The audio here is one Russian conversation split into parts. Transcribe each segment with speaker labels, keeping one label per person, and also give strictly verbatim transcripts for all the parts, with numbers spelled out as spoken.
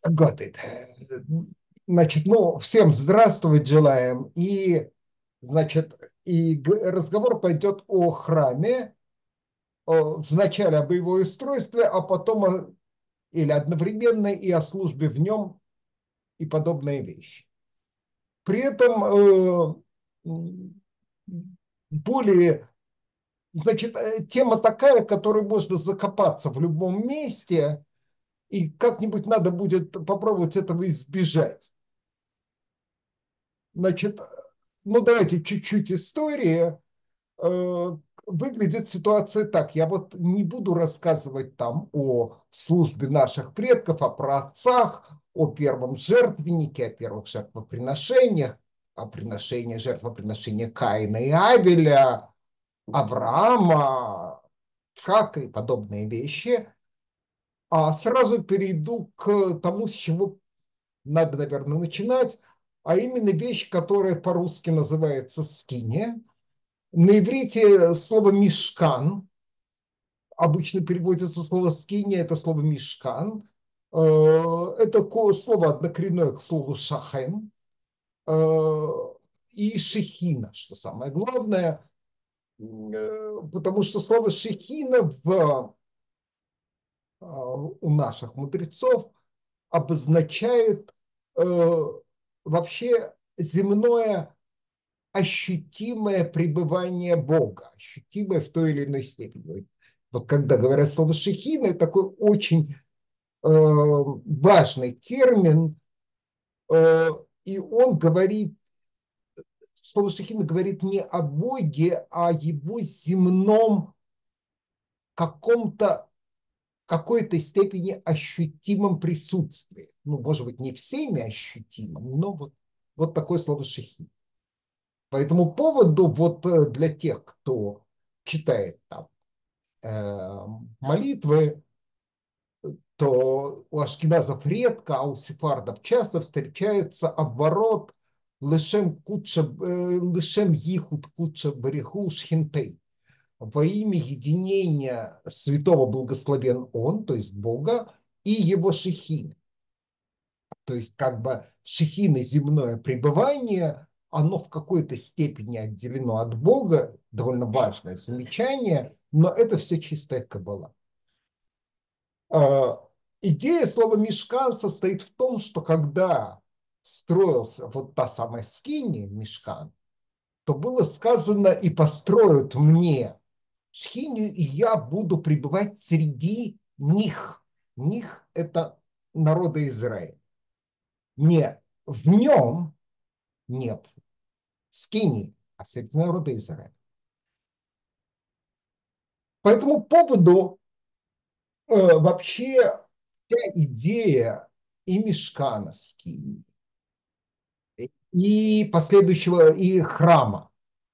Speaker 1: Готит. Значит, ну, всем здравствовать желаем. И, значит, и г- разговор пойдет о храме, о- вначале об его устройстве, а потом о- или одновременно и о службе в нем и подобные вещи. При этом э, м, более, значит, э, тема такая, которой можно закопаться в любом месте, и как-нибудь надо будет попробовать этого избежать. Значит, ну давайте чуть-чуть истории. Э, Выглядит ситуация так. Я вот не буду рассказывать там о службе наших предков, о праотцах, о первом жертвеннике, о первых жертвоприношениях, о приношении, жертвоприношения Каина и Авеля, Авраама, Ицхака и подобные вещи. А сразу перейду к тому, с чего надо, наверное, начинать, а именно вещь, которая по-русски называется скиния. На иврите слово «мишкан» обычно переводится слово «скиния», это слово «мишкан». Э, Это слово однокоренное к слову «шахен» э, и «шехина», что самое главное, э, потому что слово «шехина» в, э, у наших мудрецов обозначает э, вообще земное ощутимое пребывание Бога, ощутимое в той или иной степени. Вот когда говорят слово шехина, это такой очень э, важный термин, э, и он говорит, слово шехина говорит не о Боге, а о его земном каком-то какой-то степени ощутимом присутствии. Ну, может быть, не всеми ощутимым, но вот, вот такое слово шехин. По этому поводу вот э, для тех, кто читает там э, молитвы, то у ашкеназов редко, а у сефардов часто встречается оборот лешем кутша, э, лешем ихуд кутша бариху шхинтей. Во имя единения святого благословен он, то есть Бога, и его шехины. То есть как бы шехины земное пребывание, оно в какой-то степени отделено от Бога, довольно важное замечание, но это все чистая каббала. А, Идея слова мешкан состоит в том, что когда строился вот та самая скиния, мешкан, то было сказано и построят мне шхинию, и я буду пребывать среди них. Них – это народы Израиля. Не в нем, нет, скинии, а среди народа Израиля. По этому поводу э, вообще вся идея и мешкана скинии, и последующего, и храма,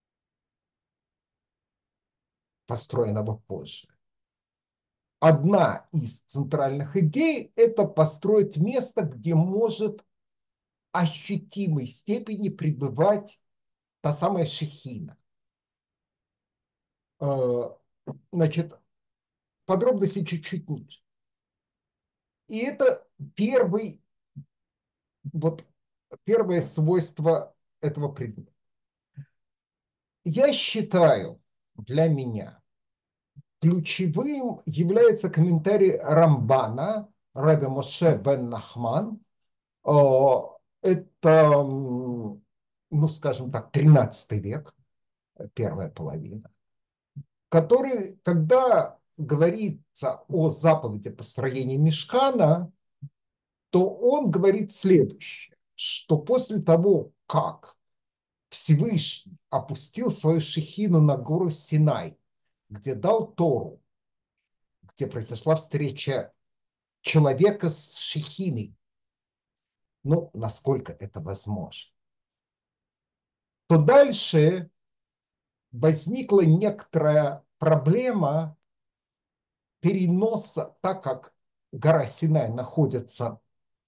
Speaker 1: построенного позже. Одна из центральных идей – это построить место, где может ощутимой степени пребывать та самая шехина. Э, Значит, подробности чуть-чуть ниже. И это первый, вот, первое свойство этого предмета. Я считаю, для меня ключевым является комментарий Рамбана, Раби Моше бен Нахман. О, Это, ну, скажем так, тринадцатый век, первая половина, который, когда говорится о заповеди построения мешкана, то он говорит следующее, что после того, как Всевышний опустил свою шехину на гору Синай, где дал Тору, где произошла встреча человека с шехиной, ну, насколько это возможно, то дальше возникла некоторая проблема переноса, так как гора Синай находится,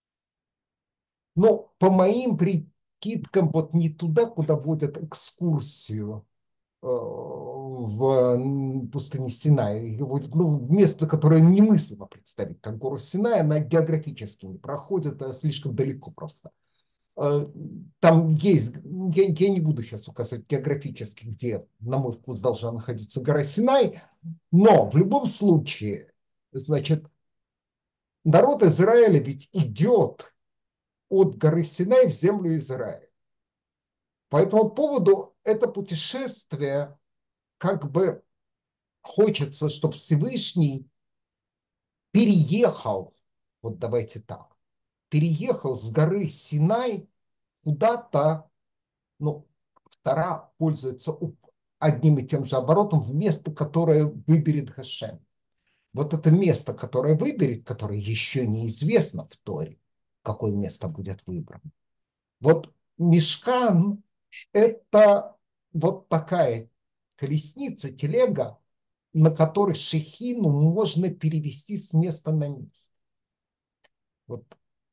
Speaker 1: ну, по моим прикидкам, вот не туда, куда водят экскурсию, э, в пустыне Синай. Ее водят, ну, в место, которое немыслимо представить, как гору Синай, она географически не проходит, а слишком далеко просто. Там есть, я, я не буду сейчас указывать географически, где, на мой вкус, должна находиться гора Синай, но в любом случае, значит, народ Израиля ведь идет от горы Синай в землю Израиля. По этому поводу это путешествие как бы хочется, чтобы Всевышний переехал, вот давайте так, переехал с горы Синай куда-то, ну, Тора пользуется одним и тем же оборотом в место, которое выберет Хашем. Вот это место, которое выберет, которое еще неизвестно в Торе, какое место будет выбрано. Вот Мишкан – это вот такая колесница, телега, на которой шехину можно перевести с места на место. Вот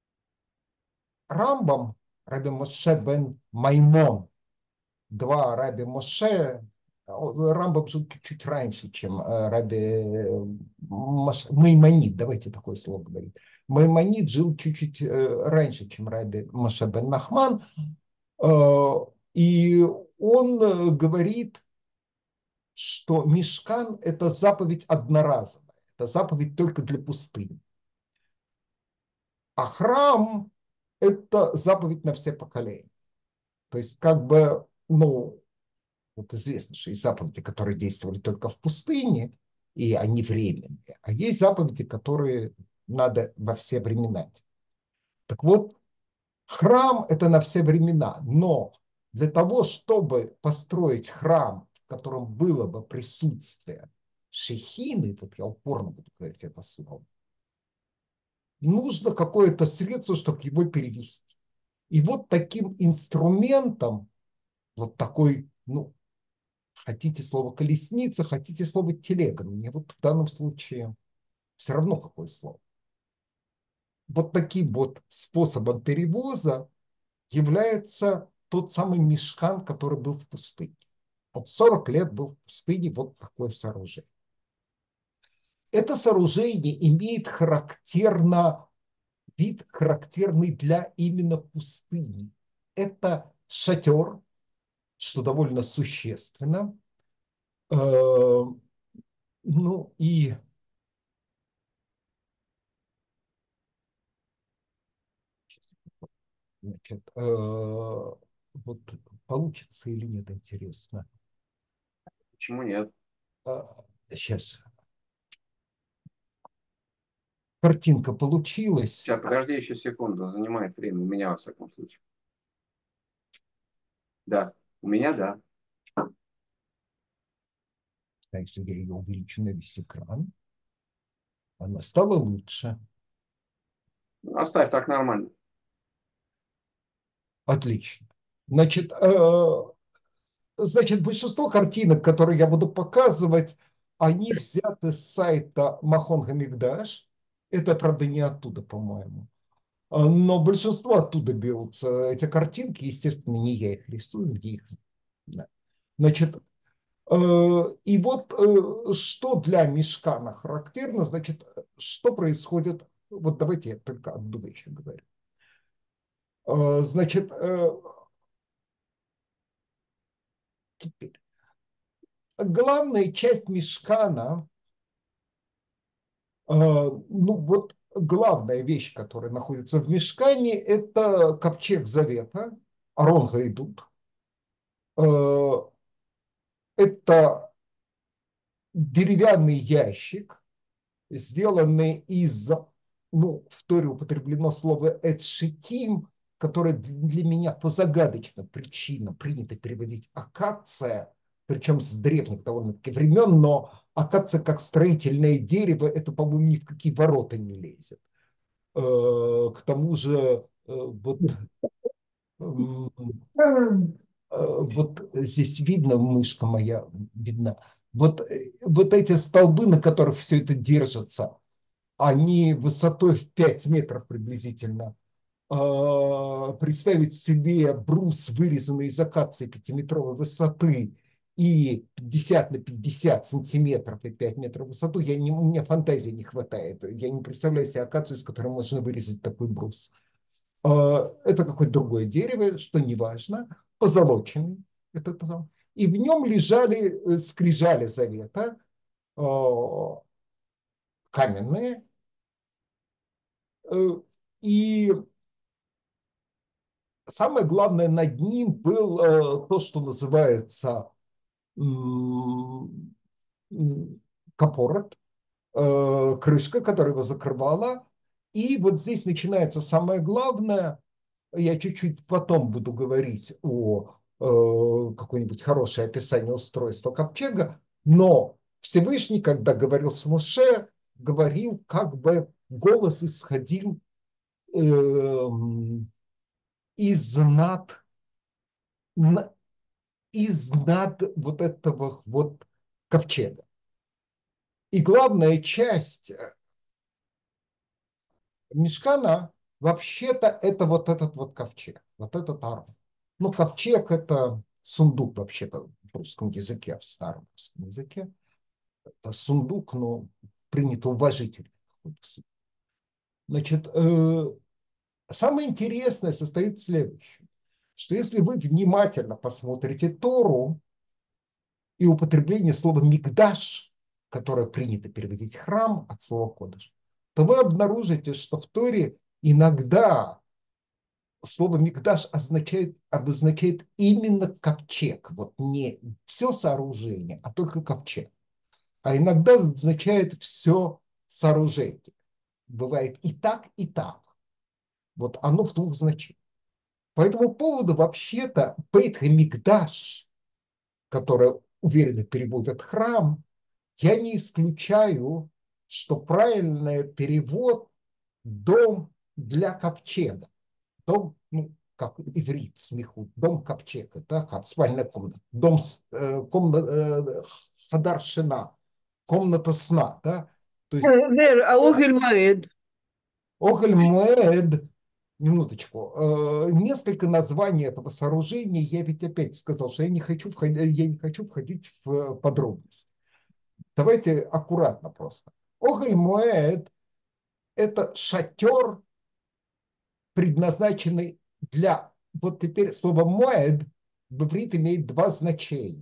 Speaker 1: Рамбам, Раби Моше бен Маймон, два Раби Моше, Рамбам жил чуть-чуть раньше, чем Раби Маймонид, давайте такое слово говорить. Маймонид жил чуть-чуть раньше, чем Раби Моше бен Нахман, и он говорит, что Мишкан – это заповедь одноразовая, это заповедь только для пустыни. А храм – это заповедь на все поколения. То есть как бы, ну, вот известно, что есть заповеди, которые действовали только в пустыне, и они временные, а есть заповеди, которые надо во все времена. Так вот, храм – это на все времена, но для того, чтобы построить храм, в котором было бы присутствие шехины, вот я упорно буду говорить это слово, нужно какое-то средство, чтобы его перевести. И вот таким инструментом, вот такой, ну, хотите слово колесница, хотите слово телега, мне вот в данном случае все равно какое слово. Вот таким вот способом перевоза является тот самый мишкан, который был в пустыне. Вот сорок лет был в пустыне вот такое сооружение. Это сооружение имеет характерно, вид характерный для именно пустыни. Это шатер, что довольно существенно. Ну и значит, вот получится или нет, интересно.
Speaker 2: Почему нет?
Speaker 1: Сейчас. Картинка получилась.
Speaker 2: Сейчас, подожди еще секунду, занимает время. У меня, во всяком случае. Да, у меня да.
Speaker 1: Если я ее увеличу на весь экран, она стала лучше.
Speaker 2: Оставь так нормально.
Speaker 1: Отлично. Значит, значит, большинство картинок, которые я буду показывать, они взяты с сайта Махон Гамикдаш. Это, правда, не оттуда, по-моему. Но большинство оттуда берутся. Эти картинки, естественно, не я их рисую, где их. Да. Значит, и вот что для мишкана характерно, значит, что происходит, вот давайте я только одну вещь говорю. Значит, теперь, главная часть мишкана, ну вот главная вещь, которая находится в мишкане, это ковчег завета, Арон Гайдут. Это деревянный ящик, сделанный из, ну, в Торе употреблено слово «эцшитим», которое для меня по загадочным причинам принято переводить акация, причем с древних довольно-таки времен, но акация как строительное дерево, это, по-моему, ни в какие ворота не лезет. К тому же, вот, вот здесь видно, мышка моя видна, вот, вот эти столбы, на которых все это держится, они высотой в пять метров приблизительно. Представить себе брус, вырезанный из акации пятиметровой высоты, и пятьдесят на пятьдесят сантиметров и пять метров в высоту, я не, у меня фантазии не хватает. Я не представляю себе акацию, из которой можно вырезать такой брус. Это какое-то другое дерево, что не важно, позолоченный. Это, и в нем лежали скрижали завета, каменные. И самое главное, над ним был то, что называется капорот, крышка, которая его закрывала. И вот здесь начинается самое главное. Я чуть-чуть потом буду говорить о э, какое-нибудь хорошее описание устройства ковчега, но Всевышний, когда говорил с Моше, говорил, как бы голос исходил э, из над, из над вот этого вот ковчега. И главная часть мишкана вообще-то это вот этот вот ковчег, вот этот арон. Ну, ковчег – это сундук вообще-то в русском языке, в старом русском языке. Это сундук, но принято уважительно. Значит, э, самое интересное состоит в следующем, что если вы внимательно посмотрите Тору и употребление слова «мигдаш», которое принято переводить «храм» от слова «кодыш», то вы обнаружите, что в Торе иногда слово «мигдаш» означает, обозначает именно ковчег. Вот не все сооружение, а только ковчег. А иногда означает все сооружение. Бывает и так, и так. Вот оно в двух значениях. По этому поводу вообще-то Бейт Мигдаш, которое уверенно переводят храм, я не исключаю, что правильный перевод дом для ковчега. Дом, ну, как иврит, смехут, дом ковчега, да, как спальная комната, дом, э, комната, э, хадар шина, комната сна, да, то есть
Speaker 3: Вер, а Огель Моэд?
Speaker 1: Охель Моэд, минуточку, э, несколько названий этого сооружения, я ведь опять сказал, что я не хочу входить, я не хочу входить в подробности. Давайте аккуратно просто. Охель Моэд – это шатер, предназначенный для... Вот теперь слово «моэд» в иврите имеет два значения.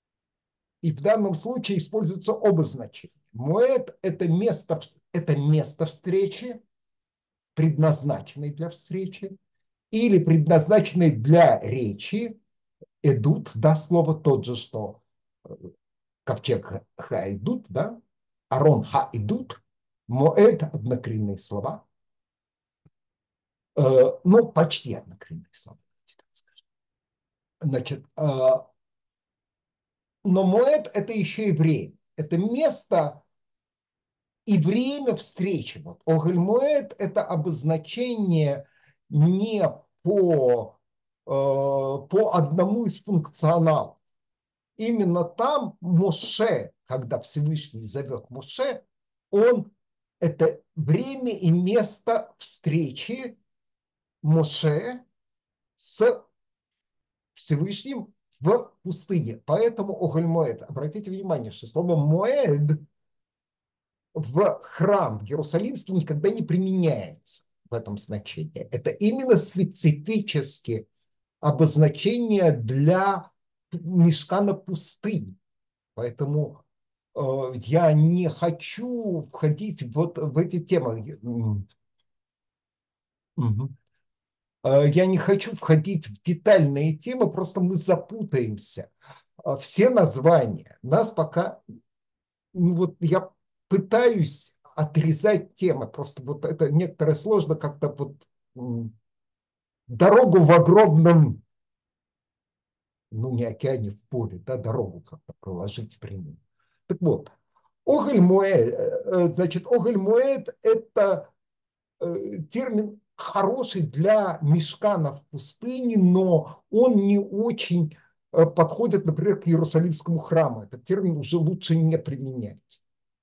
Speaker 1: И в данном случае используются оба значения. Моэд – это место, это место встречи, предназначенное для встречи, или предназначенное для речи. Эдут, да, слово тот же, что ковчег ха-идут, да, Арон ха-идут, моэд – однокоренные слова, ну, почти однокоренные слова, так скажем. Значит, но моэд – это еще и время. Это место и время встречи. Вот Огель Моэд – это обозначение не по, по одному из функционалов. Именно там Моше, когда Всевышний зовет Моше, он – это время и место встречи Моше с Всевышним в пустыне. Поэтому Огель Моэд. Обратите внимание, что слово Моэд в храм Иерусалимский никогда не применяется в этом значении. Это именно специфически обозначение для мишкана пустыни. Поэтому э, я не хочу входить вот в эти темы. Угу. Я не хочу входить в детальные темы, просто мы запутаемся. Все названия нас пока... Ну, вот я пытаюсь отрезать темы, просто вот это некоторое сложно как-то вот дорогу в огромном, ну не океане, в поле, да, дорогу как-то проложить прямую. Так вот, Огель Моэд, значит, Огель Моэд – это термин хороший для мишкана в пустыне, но он не очень подходит, например, к Иерусалимскому храму. Этот термин уже лучше не применять.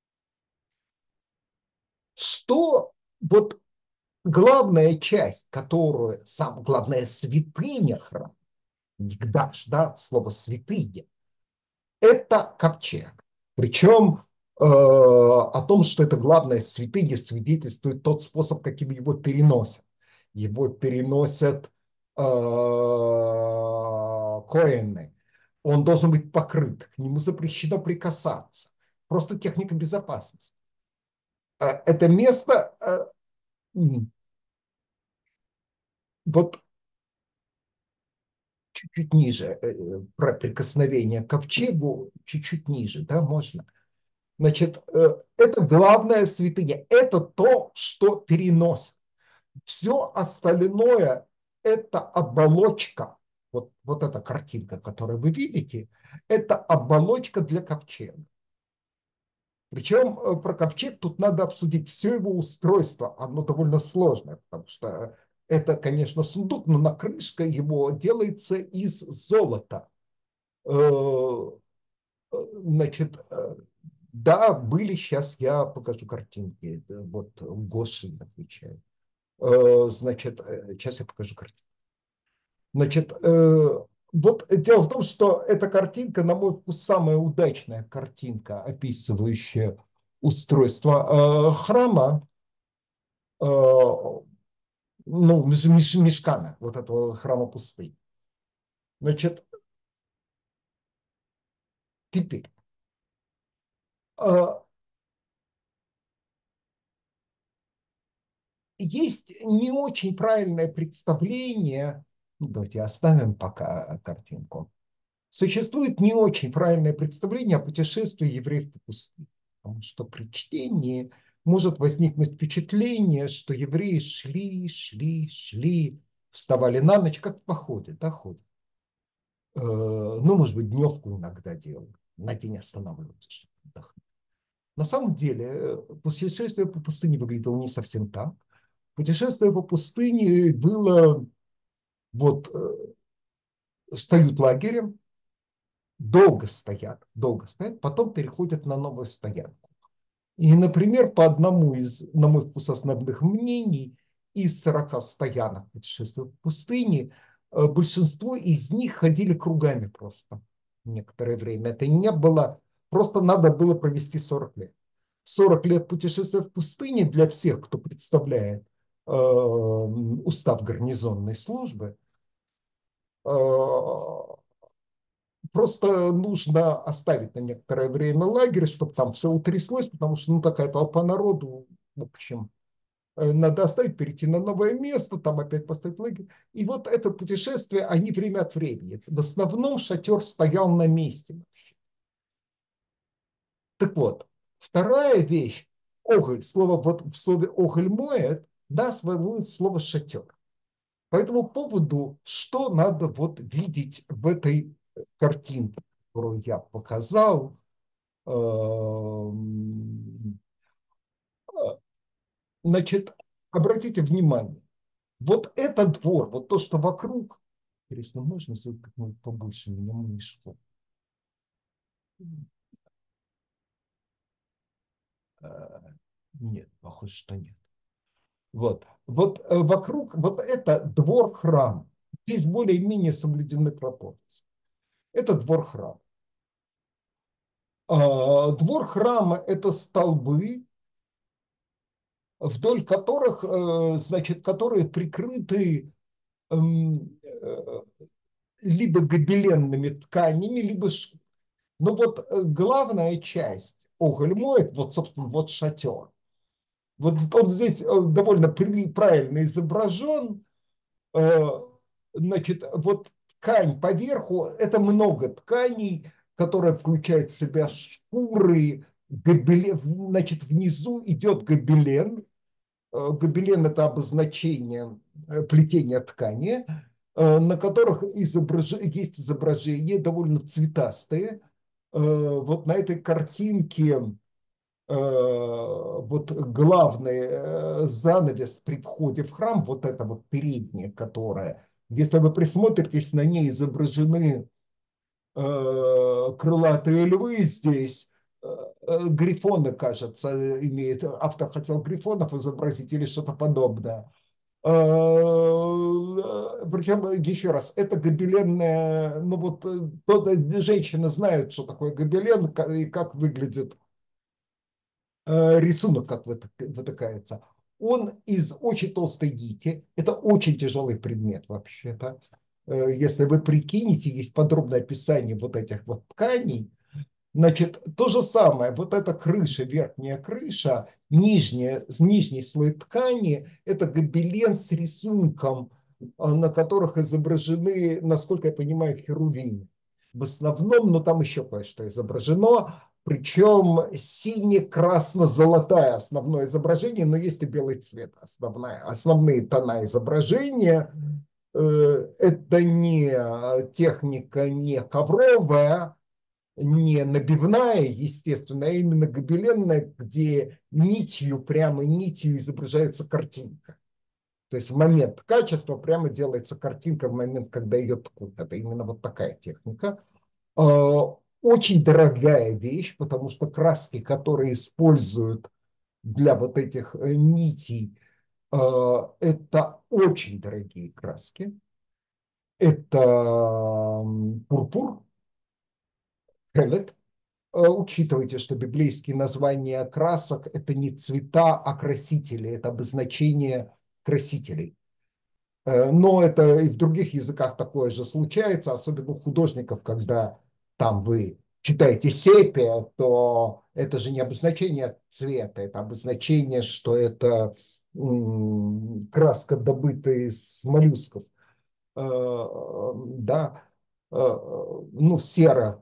Speaker 1: Что вот главная часть, которую, сам, главная святыня храма, микдаш, да, слово святыня, Это ковчег. Причем э, о том, что это главная святыня, свидетельствует тот способ, каким его переносят. Его переносят э, коэны. Он должен быть покрыт, к нему запрещено прикасаться. Просто техника безопасности. Э, Это место, э, вот чуть-чуть ниже, э, про прикосновение к ковчегу, чуть-чуть ниже, да, можно. Значит, э, это главная святыня, это то, что переносит. Все остальное – это оболочка. Вот, вот эта картинка, которую вы видите, это оболочка для ковчега. Причем э, про ковчег тут надо обсудить все его устройство. Оно довольно сложное, потому что это, конечно, сундук, но накрышка его делается из золота. Э, Значит, э, да, были, сейчас я покажу картинки. Вот Гоша отвечает. Э, Значит, сейчас я покажу картинку. Значит, э, вот дело в том, что эта картинка, на мой вкус, самая удачная картинка, описывающая устройство э, храма, э, ну, мешкана, вот этого храма пустыни. Значит, теперь э, есть не очень правильное представление, ну, давайте оставим пока картинку. Существует не очень правильное представление о путешествии евреев по пустыне, потому что при чтении может возникнуть впечатление, что евреи шли, шли, шли, вставали на ночь, как в походе, да, ходят. Э, Ну, может быть, дневку иногда делают, на день останавливаются, чтобы отдохнуть. На самом деле, э, путешествие по пустыне выглядело не совсем так. Путешествие по пустыне было, вот, э, встают лагерем, долго стоят, долго стоят, потом переходят на новую стоянку. И, например, по одному из, на мой вкус, основных мнений, из сорока стоянок путешествия по пустыне, э, большинство из них ходили кругами просто некоторое время. Это не было, просто надо было провести сорок лет. сорок лет путешествия в пустыне для всех, кто представляет э, устав гарнизонной службы, э, просто нужно оставить на некоторое время лагерь, чтобы там все утряслось, потому что ну, такая толпа народу, в общем, э, надо оставить, перейти на новое место, там опять поставить лагерь. И вот это путешествие, они время от времени. В основном шатер стоял на месте. Так вот, вторая вещь, оголь, слово, вот в слове оголь моет, да, связывает слово шатер. По этому поводу, что надо вот видеть в этой картинке, которую я показал, значит, обратите внимание, вот этот двор, вот то, что вокруг, интересно, можно сделать как-нибудь побольше меня мышку? Нет, похоже, что нет. Вот, вот вокруг, вот это двор храма. Здесь более-менее соблюдены пропорции. Это двор храма. Двор храма – это столбы, вдоль которых, значит, которые прикрыты либо гобеленными тканями, либо... Но вот главная часть Оголь-Моэт, вот, собственно, вот шатер. Вот он здесь довольно правильно изображен. Значит, вот ткань поверху, это много тканей, которые включают в себя шкуры, гобелен, значит, внизу идет гобелен. Гобелен – это обозначение плетения ткани, на которых изображ... есть изображения довольно цветастые. Вот на этой картинке вот главный занавес при входе в храм, вот это вот переднее, которое, если вы присмотритесь, на ней изображены крылатые львы здесь, грифоны, кажется, имеет, автор хотел грифонов изобразить или что-то подобное. Причем, еще раз, это гобеленная, ну вот то, женщины знают, что такое гобелен и как выглядит рисунок, как вытыкается. Он из очень толстой нити, это очень тяжелый предмет вообще-то. Если вы прикинете, есть подробное описание вот этих вот тканей. Значит, то же самое, вот эта крыша, верхняя крыша, нижняя, нижний слой ткани, это гобелен с рисунком, на которых изображены, насколько я понимаю, херувимы. В основном, но там еще кое-что изображено, причем сине-красно-золотое основное изображение, но есть и белый цвет, основная, основные тона изображения. Это не техника не ковровая, не набивная, естественно, а именно гобеленная, где нитью, прямо нитью изображается картинка. То есть в момент качества прямо делается картинка в момент, когда ее ткут. Это именно вот такая техника. Очень дорогая вещь, потому что краски, которые используют для вот этих нитей, это очень дорогие краски. Это пурпур, хелет. Учитывайте, что библейские названия красок – это не цвета, а красители, это обозначение красителей. Но это и в других языках такое же случается, особенно у художников, когда там вы читаете сепия, то это же не обозначение цвета, это обозначение, что это краска, добытая из моллюсков. Да, ну, серо.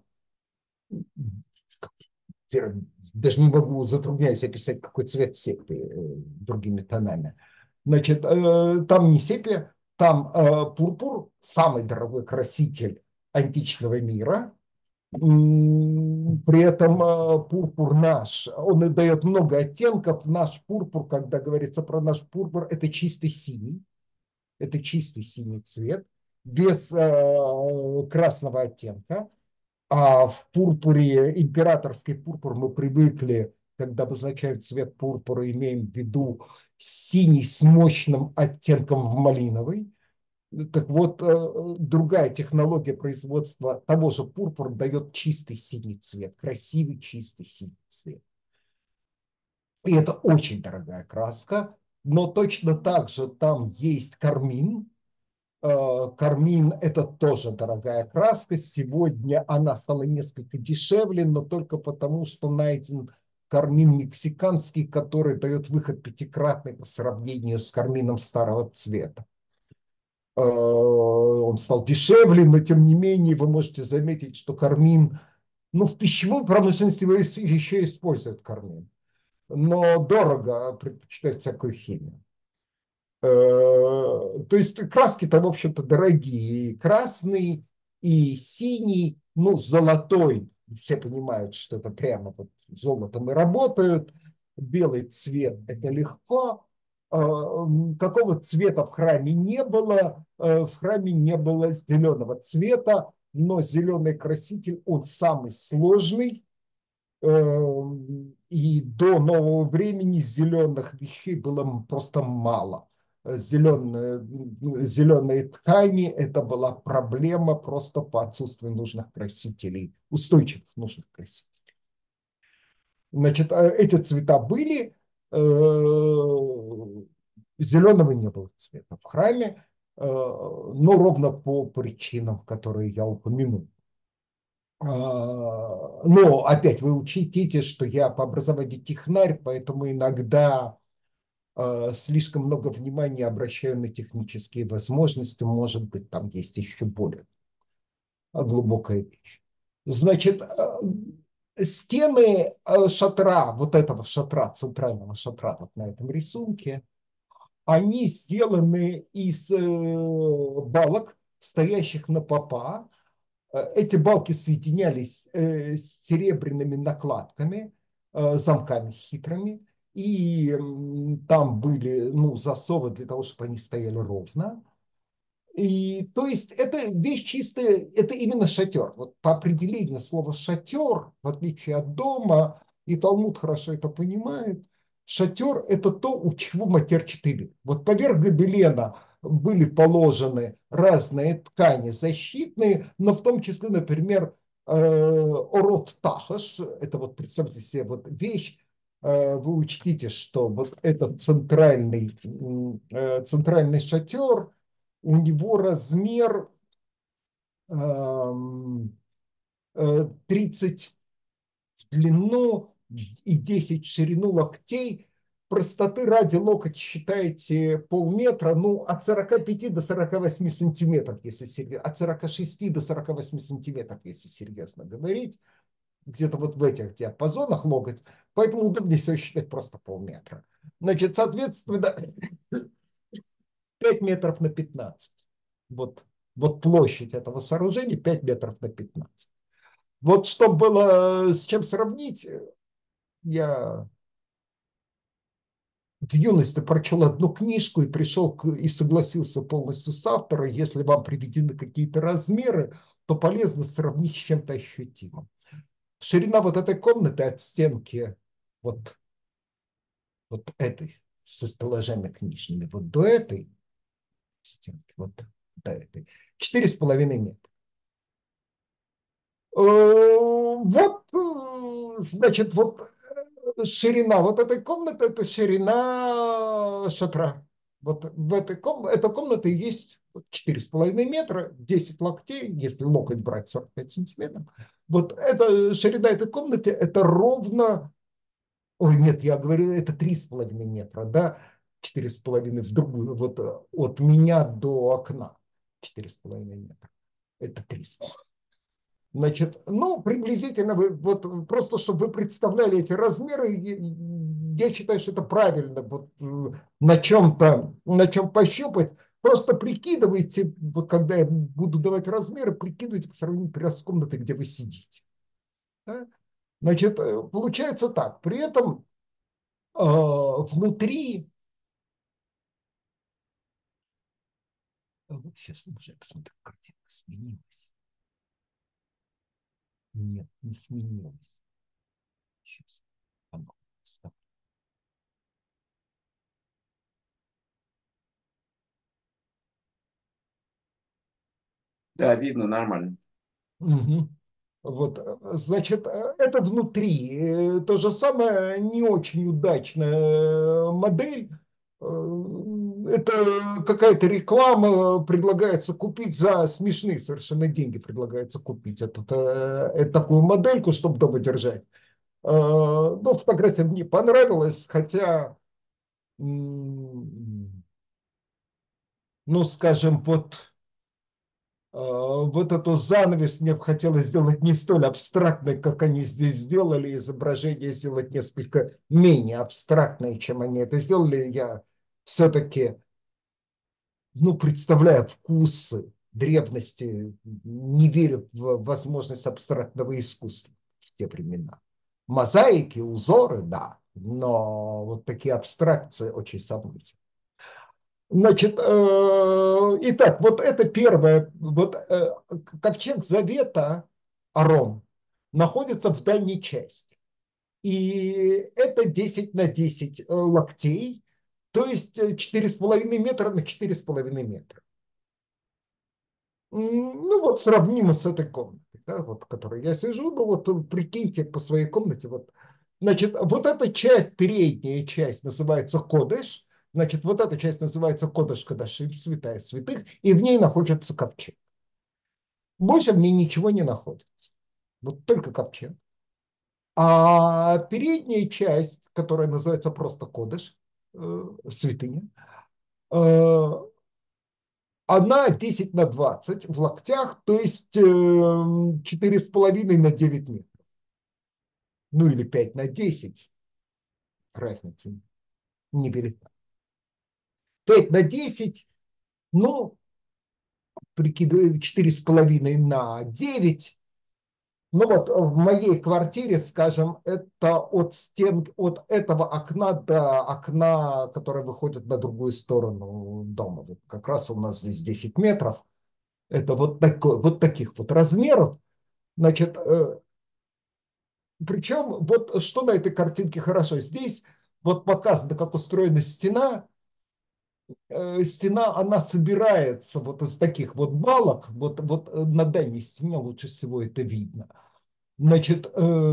Speaker 1: Даже не могу, затрудняюсь описать, какой цвет сепии другими тонами. Значит, там не сепия, там пурпур, самый дорогой краситель античного мира. При этом пурпур наш, он и дает много оттенков. Наш пурпур, когда говорится про наш пурпур, это чистый синий. Это чистый синий цвет, без красного оттенка. А в пурпуре, императорский пурпур, мы привыкли, когда обозначаем цвет пурпура, имеем в виду синий с мощным оттенком в малиновый. Так вот, другая технология производства того же пурпура дает чистый синий цвет, красивый чистый синий цвет. И это очень дорогая краска, но точно так же там есть кармин. Кармин – это тоже дорогая краска. Сегодня она стала несколько дешевле, но только потому, что найден кармин мексиканский, который дает выход пятикратный по сравнению с кармином старого цвета. Он стал дешевле, но тем не менее вы можете заметить, что кармин, ну, в пищевой промышленности еще используют кармин, но дорого предпочитают всякую химию. То есть краски-то, в общем-то, дорогие. И красный, и синий, ну, золотой. Все понимают, что это прямо вот золотом и работают. Белый цвет – это легко. Какого цвета в храме не было? В храме не было зеленого цвета, но зеленый краситель, он самый сложный. И до нового времени зеленых вещей было просто мало. Зеленые, зеленые ткани – это была проблема просто по отсутствию нужных красителей, устойчивых нужных красителей. Значит, эти цвета были, зеленого не было цвета в храме, но ровно по причинам, которые я упомянул. Но опять вы учтите, что я по образованию технарь, поэтому иногда слишком много внимания обращаю на технические возможности. Может быть, там есть еще более глубокая вещь. Значит, стены шатра, вот этого шатра, центрального шатра вот на этом рисунке, они сделаны из балок, стоящих на попа. Эти балки соединялись с серебряными накладками, замками хитрыми, и там были, ну, засовы для того, чтобы они стояли ровно. И, то есть это вещь чистая, это именно шатер. Вот по определению слова шатер, в отличие от дома, и Талмуд хорошо это понимает, Шатер – это то, у чего матерчатый вид. Вот поверх гобелена были положены разные ткани защитные, но в том числе, например, орот тахаш, это вот представьте себе вот вещь, вы учтите, что вот этот центральный, центральный шатер, у него размер тридцать в длину и десять в ширину локтей. Простоты ради, локоть считаете полметра, ну от сорока пяти до сорока восьми сантиметров, если серьезно, от сорока шести до сорока восьми сантиметров, если серьезно говорить, где-то вот в этих диапазонах локоть, поэтому удобнее всего считать просто полметра. Значит, соответственно, пять метров на пятнадцать. Вот, вот площадь этого сооружения пять метров на пятнадцать. Вот чтобы было с чем сравнить, я в юности прочел одну книжку и пришел к, и согласился полностью с автором. Если вам приведены какие-то размеры, то полезно сравнить с чем-то ощутимым. Ширина вот этой комнаты от стенки вот, вот этой со стеллажами книжными вот до этой стенки, вот до этой, четыре с половиной метра. Вот, значит, вот ширина вот этой комнаты – это ширина шатра. Вот в этой комнате, эта комната и есть четыре с половиной метра, десять локтей, если локоть брать сорок пять сантиметров. Вот эта ширина этой комнаты – это ровно, ой, нет, я говорю, это три с половиной метра, да, четыре с половиной в другую, вот от меня до окна четыре с половиной метра. Это три с половиной. Значит, ну, приблизительно, вы, вот, просто чтобы вы представляли эти размеры, я считаю, что это правильно, вот, на чем-то, на чем пощупать, просто прикидывайте, вот, когда я буду давать размеры, прикидывайте по сравнению с комнатой, где вы сидите. Да? Значит, получается так, при этом э, внутри, вот сейчас уже я посмотрю, картинка сменилась. Нет, не сменилась. Сейчас.
Speaker 2: Да, видно, нормально.
Speaker 1: Угу. Вот, значит, это внутри. Э, То же самое, не очень удачная модель. Э, Это какая-то реклама, предлагается купить за смешные совершенно деньги, предлагается купить этот, э, эту такую модельку, чтобы дома держать. Э, Но фотография мне понравилась, хотя, м, ну, скажем, вот вот эту занавес мне бы хотелось сделать не столь абстрактной, как они здесь сделали, изображение сделать несколько менее абстрактное, чем они это сделали. Я все-таки, ну, представляя вкусы древности, не верю в возможность абстрактного искусства в те времена. Мозаики, узоры, да, но вот такие абстракции очень сомнительны. Значит, э, итак, вот это первое, вот э, ковчег Завета, Арон, находится в дальней части. И это десять на десять э, локтей, то есть э, четыре с половиной метра на четыре с половиной метра. Ну вот сравнимо с этой комнатой, да, вот, в которой я сижу, ну вот э, прикиньте по своей комнате. Вот. Значит, вот эта часть, передняя часть называется Кодеш, значит, вот эта часть называется Кодеш Кадашим, святая святых, и в ней находится ковчег. Больше в ней ничего не находится, вот только ковчег. А передняя часть, которая называется просто Кодеш, э, святыня, э, она десять на двадцать в локтях, то есть четыре с половиной на девять метров. Ну или пять на десять. Разница невелика. пять на десять, ну, прикидываю, четыре с половиной на девять. Ну вот в моей квартире, скажем, это от стен, от этого окна до окна, которое выходит на другую сторону дома. Вот как раз у нас здесь десять метров. Это вот, такой, вот таких вот размеров. Значит, причем вот что на этой картинке хорошо. Здесь вот показано, как устроена стена. Стена, она собирается вот из таких вот балок, вот, вот на дальней стене лучше всего это видно. Значит,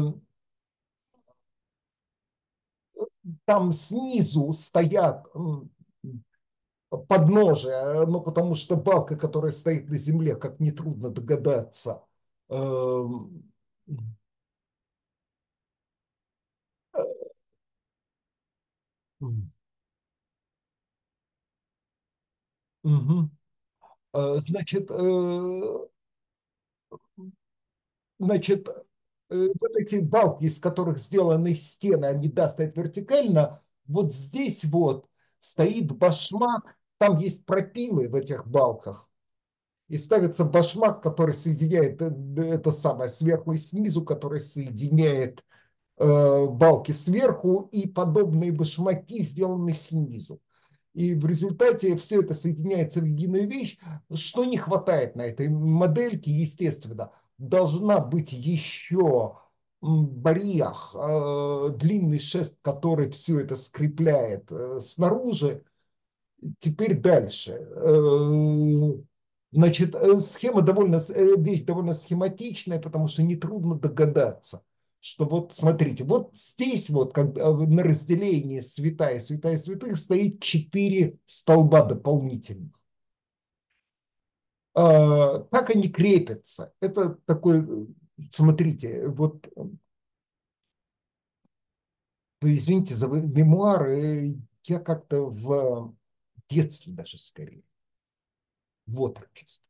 Speaker 1: там снизу стоят подножия, ну, потому что балка, которая стоит на земле, как нетрудно догадаться, Угу. Значит, значит, вот эти балки, из которых сделаны стены, они, да, стоят вертикально. Вот здесь вот стоит башмак, там есть пропилы в этих балках. И ставится башмак, который соединяет это самое сверху и снизу, который соединяет э, балки сверху, и подобные башмаки сделаны снизу. И в результате все это соединяется в единую вещь. Что не хватает на этой модельке, естественно, должна быть еще барьях, э, длинный шест, который все это скрепляет э, снаружи. Теперь дальше. Э, значит, э, схема довольно, э, вещь довольно схематичная, потому что нетрудно догадаться, что вот смотрите, вот здесь вот когда на разделении святая, святая святых стоит четыре столба дополнительных. А, как они крепятся? Это такой, смотрите, вот вы извините за мемуары, я как-то в детстве даже скорее, в отрочестве,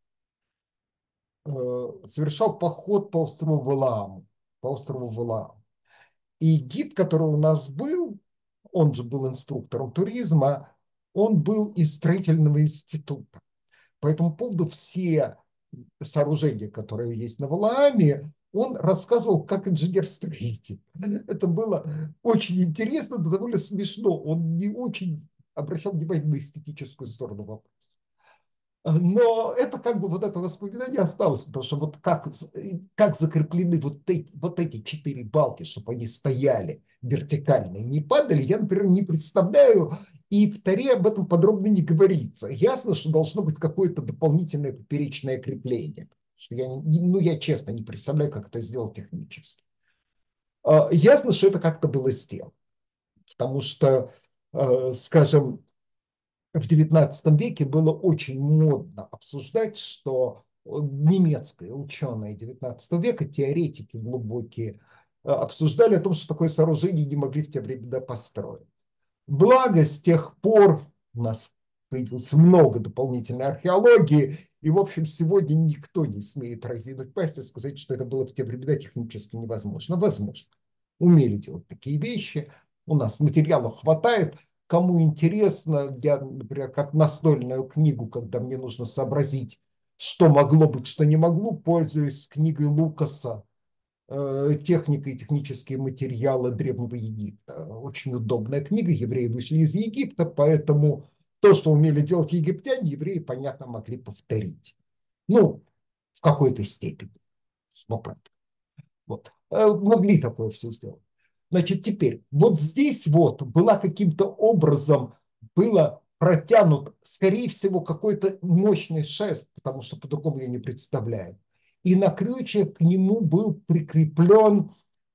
Speaker 1: совершал поход по острову Валааму, по острову Валаам. И гид, который у нас был, он же был инструктором туризма, он был из строительного института. По этому поводу все сооружения, которые есть на Валааме, он рассказывал как инженер-строитель. Это было очень интересно, но довольно смешно. Он не очень обращал внимание на эстетическую сторону вопроса. Но это как бы вот это воспоминание осталось, потому что вот как, как закреплены вот эти, вот эти четыре балки, чтобы они стояли вертикально и не падали, я, например, не представляю, и в Торе об этом подробно не говорится. Ясно, что должно быть какое-то дополнительное поперечное крепление. Что я, ну, я честно не представляю, как это сделать технически. Ясно, что это как-то было сделано, потому что, скажем, в девятнадцатом веке было очень модно обсуждать, что немецкие ученые девятнадцатого века, теоретики глубокие, обсуждали о том, что такое сооружение не могли в те времена построить. Благо, с тех пор у нас появилось много дополнительной археологии, и, в общем, сегодня никто не смеет разинуть пасть и сказать, что это было в те времена технически невозможно. Возможно. Умели делать такие вещи, у нас материалов хватает. Кому интересно, я, например, как настольную книгу, когда мне нужно сообразить, что могло быть, что не могло, пользуюсь книгой Лукаса «Техника и технические материалы Древнего Египта». Очень удобная книга. Евреи вышли из Египта, поэтому то, что умели делать египтяне, евреи, понятно, могли повторить. Ну, в какой-то степени. Вот. Могли такое все сделать. Значит, теперь, вот здесь вот была каким-то образом, было протянут, скорее всего, какой-то мощный шест, потому что по-другому я не представляю. И на крюче к нему был прикреплен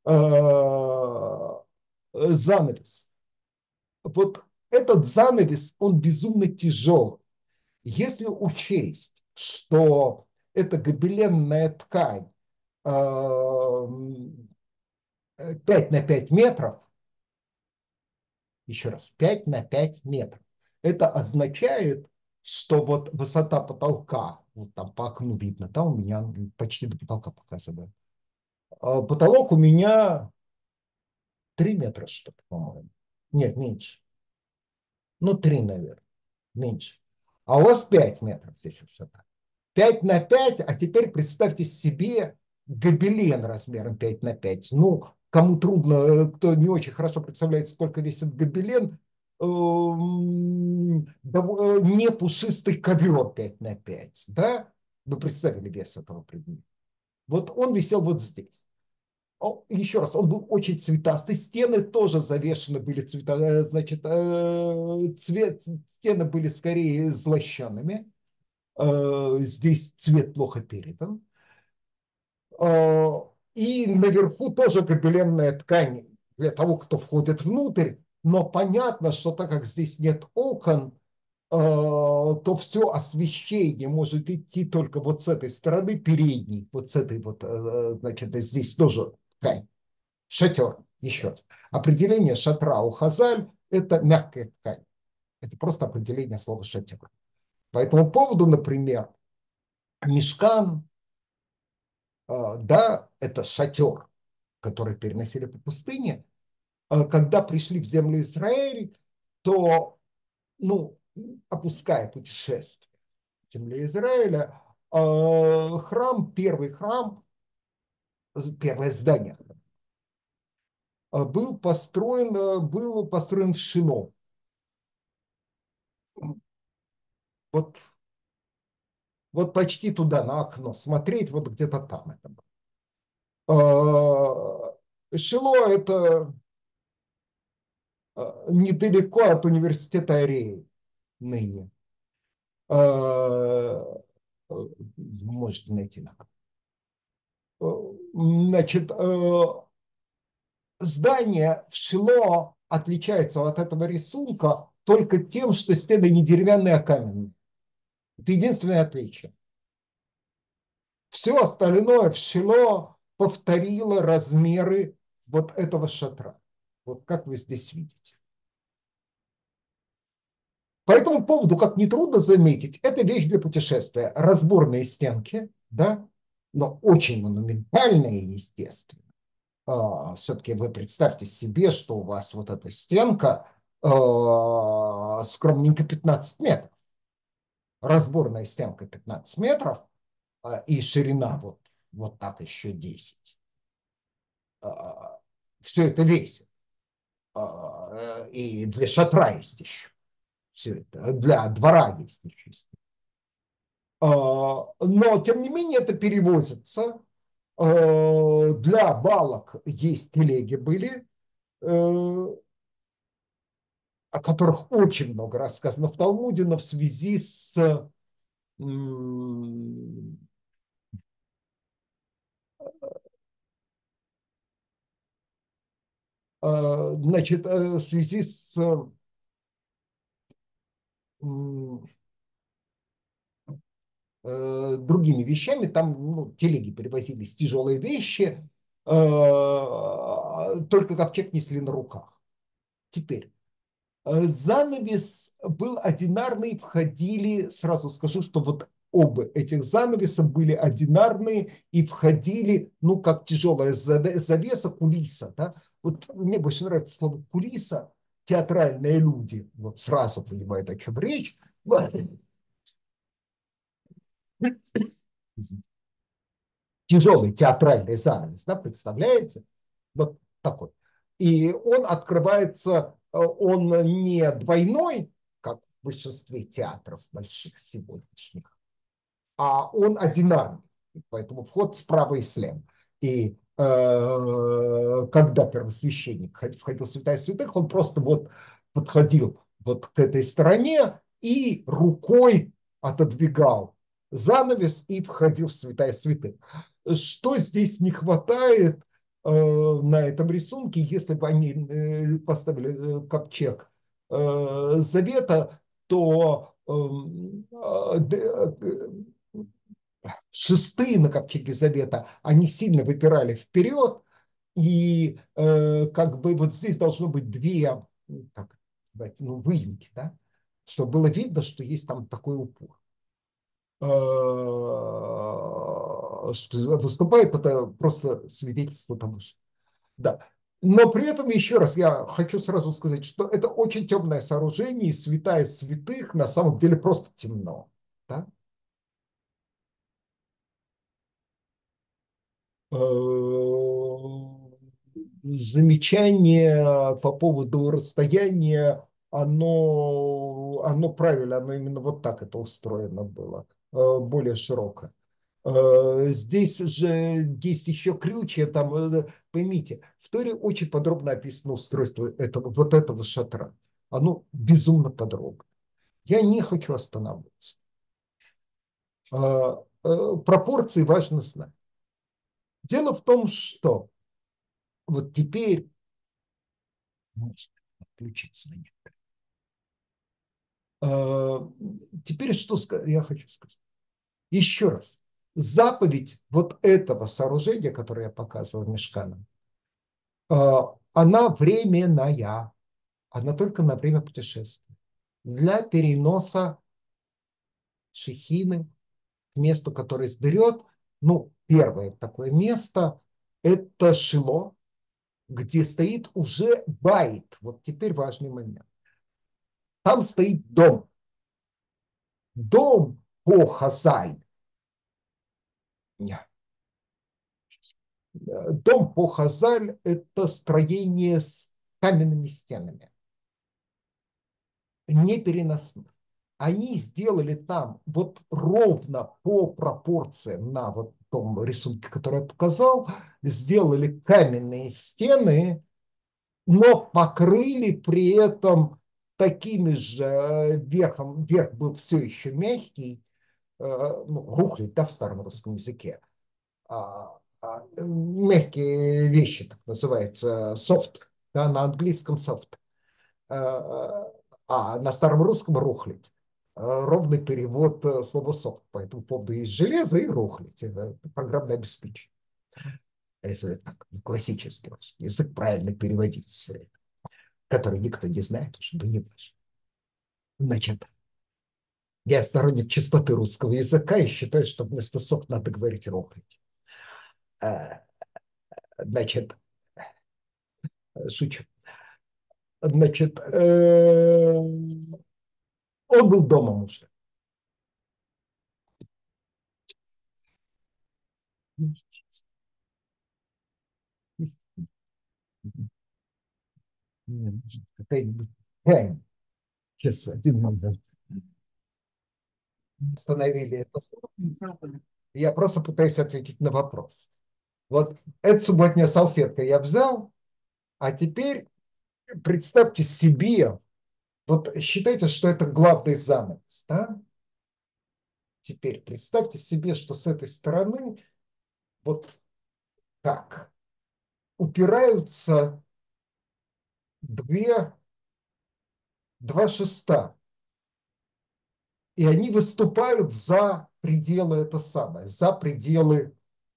Speaker 1: э, занавес. Вот этот занавес, он безумно тяжелый. Если учесть, что это гобеленная ткань э, пять на пять метров, еще раз, пять на пять метров. Это означает, что вот высота потолка, вот там по окну видно, там у меня почти до потолка показывает. А потолок у меня три метра что-то, по-моему. Нет, меньше. Ну, три, наверное, меньше. А у вас пять метров здесь высота. пять на пять, а теперь представьте себе гобелен размером пять на пять. Ну, кому трудно, кто не очень хорошо представляет, сколько весит гобелен, не пушистый ковер пять на пять, да? Вы представили вес этого предмета. Вот он висел вот здесь. Еще раз, он был очень цветастый, стены тоже завешены были цвета, значит, цвет, стены были скорее злощенными, здесь цвет плохо передан. И наверху тоже гобеленная ткань для того, кто входит внутрь, но понятно, что так как здесь нет окон, то все освещение может идти только вот с этой стороны передней, вот с этой вот, значит, здесь тоже ткань. Шатер, еще раз. Определение шатра у Хазаль – это мягкая ткань. Это просто определение слова шатер. По этому поводу, например, мишкан, да, это шатер, который переносили по пустыне. Когда пришли в землю Израиль, то, ну, опуская путешествие в землю Израиля, храм, первый храм, первое здание был построен, был построен в Шило. Вот, вот почти туда, на окно смотреть, вот где-то там это было. Шило – это недалеко от университета Ареи ныне. Можете найти на карте. Значит, здание в Шило отличается от этого рисунка только тем, что стены не деревянные, а каменные. Это единственное отличие. Все остальное в Шило повторило размеры вот этого шатра. Вот как вы здесь видите. По этому поводу, как нетрудно заметить, это вещь для путешествия. Разборные стенки, да, но очень монументальные, естественно. Все-таки вы представьте себе, что у вас вот эта стенка скромненько пятнадцать метров. Разборная стенка пятнадцать метров и ширина вот, вот так еще десять. Все это весит. И для шатра есть еще. Все это. Для двора есть еще. Но, тем не менее, это перевозится. Для балок есть телеги были, о которых очень много рассказано в Талмуде, но в связи с значит, в связи с другими вещами, там ну, телеги перевозились, тяжелые вещи, только ковчег несли на руках. Теперь, занавес был одинарный, входили, сразу скажу, что вот оба этих занавеса были одинарные и входили, ну, как тяжелая завеса, кулиса. Да? Вот мне больше нравится слово кулиса, театральные люди, вот сразу понимают, о чем речь. Тяжелый театральный занавес, да, представляете? Вот такой. И он открывается, он не двойной, как в большинстве театров больших сегодняшних, а он одинарный. Поэтому вход справа и слева. И э, когда первосвященник входил в святая святых, он просто вот подходил вот к этой стороне и рукой отодвигал занавес и входил в святая святых. Что здесь не хватает э, на этом рисунке, если бы они э, поставили э, ковчег э, завета, то эм, э, шестые на ковчеге завета, они сильно выпирали вперед, и э, как бы вот здесь должно быть две как, ну, выемки, да, чтобы было видно, что есть там такой упор. Что выступает, это просто свидетельство того, что... Да. Но при этом, еще раз, я хочу сразу сказать, что это очень темное сооружение, и святая святых на самом деле просто темно. Да? Замечание по поводу расстояния, оно, оно правильно, оно именно вот так это устроено было, более широкое. Здесь же есть еще ключи, там, поймите, в Торе очень подробно описано устройство этого, вот этого шатра. Оно безумно подробно. Я не хочу останавливаться. Пропорции важно знать. Дело в том, что вот теперь может отключиться на некоторые. Теперь что я хочу сказать? Еще раз. Заповедь вот этого сооружения, которое я показывал Мишканом, она временная. Она только на время путешествия. Для переноса шехины к месту, которое сберет. Ну, первое такое место – это Шило, где стоит уже байт. Вот теперь важный момент. Там стоит дом. Дом по Хазаль. Дом по Хазаль – это строение с каменными стенами. Непереносных. Они сделали там вот ровно по пропорциям на вот том рисунке, который я показал, сделали каменные стены, но покрыли при этом такими же верхом, верх был все еще мягкий, ну, рухлядь, да, в старом русском языке, а, а, мягкие вещи, так называется, софт, да, на английском софт, а, а на старом русском рухлядь. Ровный перевод слова софт, по этому поводу есть железо и рухлядь, это программное обеспечение. Это так, классический русский язык, правильно переводить, который никто не знает уже, но не важно. Значит, я сторонник чистоты русского языка и считаю, что вместо софт надо говорить рухлядь. Значит, шучу. Значит, он был домом уже. Какая-нибудь тайна. Сейчас, один момент. Остановили это слово. Я просто пытаюсь ответить на вопрос. Вот эту субботняя салфетка я взял, а теперь представьте себе, вот считайте, что это главный занавес, да? Теперь представьте себе, что с этой стороны вот так упираются две, два шеста, и они выступают за пределы, это самое, за пределы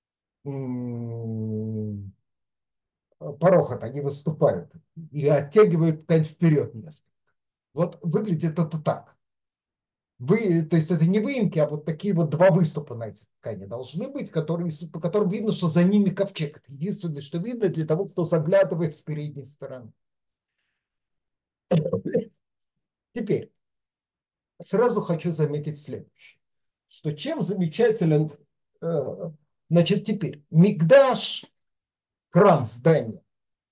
Speaker 1: м- порога, они выступают и оттягивают ткань вперед несколько. Вот выглядит это так. Вы, то есть это не выемки, а вот такие вот два выступа на этой ткани должны быть, которые, по которым видно, что за ними ковчег. Это единственное, что видно для того, кто заглядывает с передней стороны. Теперь, сразу хочу заметить следующее, что чем замечателен, значит, теперь, Микдаш, храм, здание,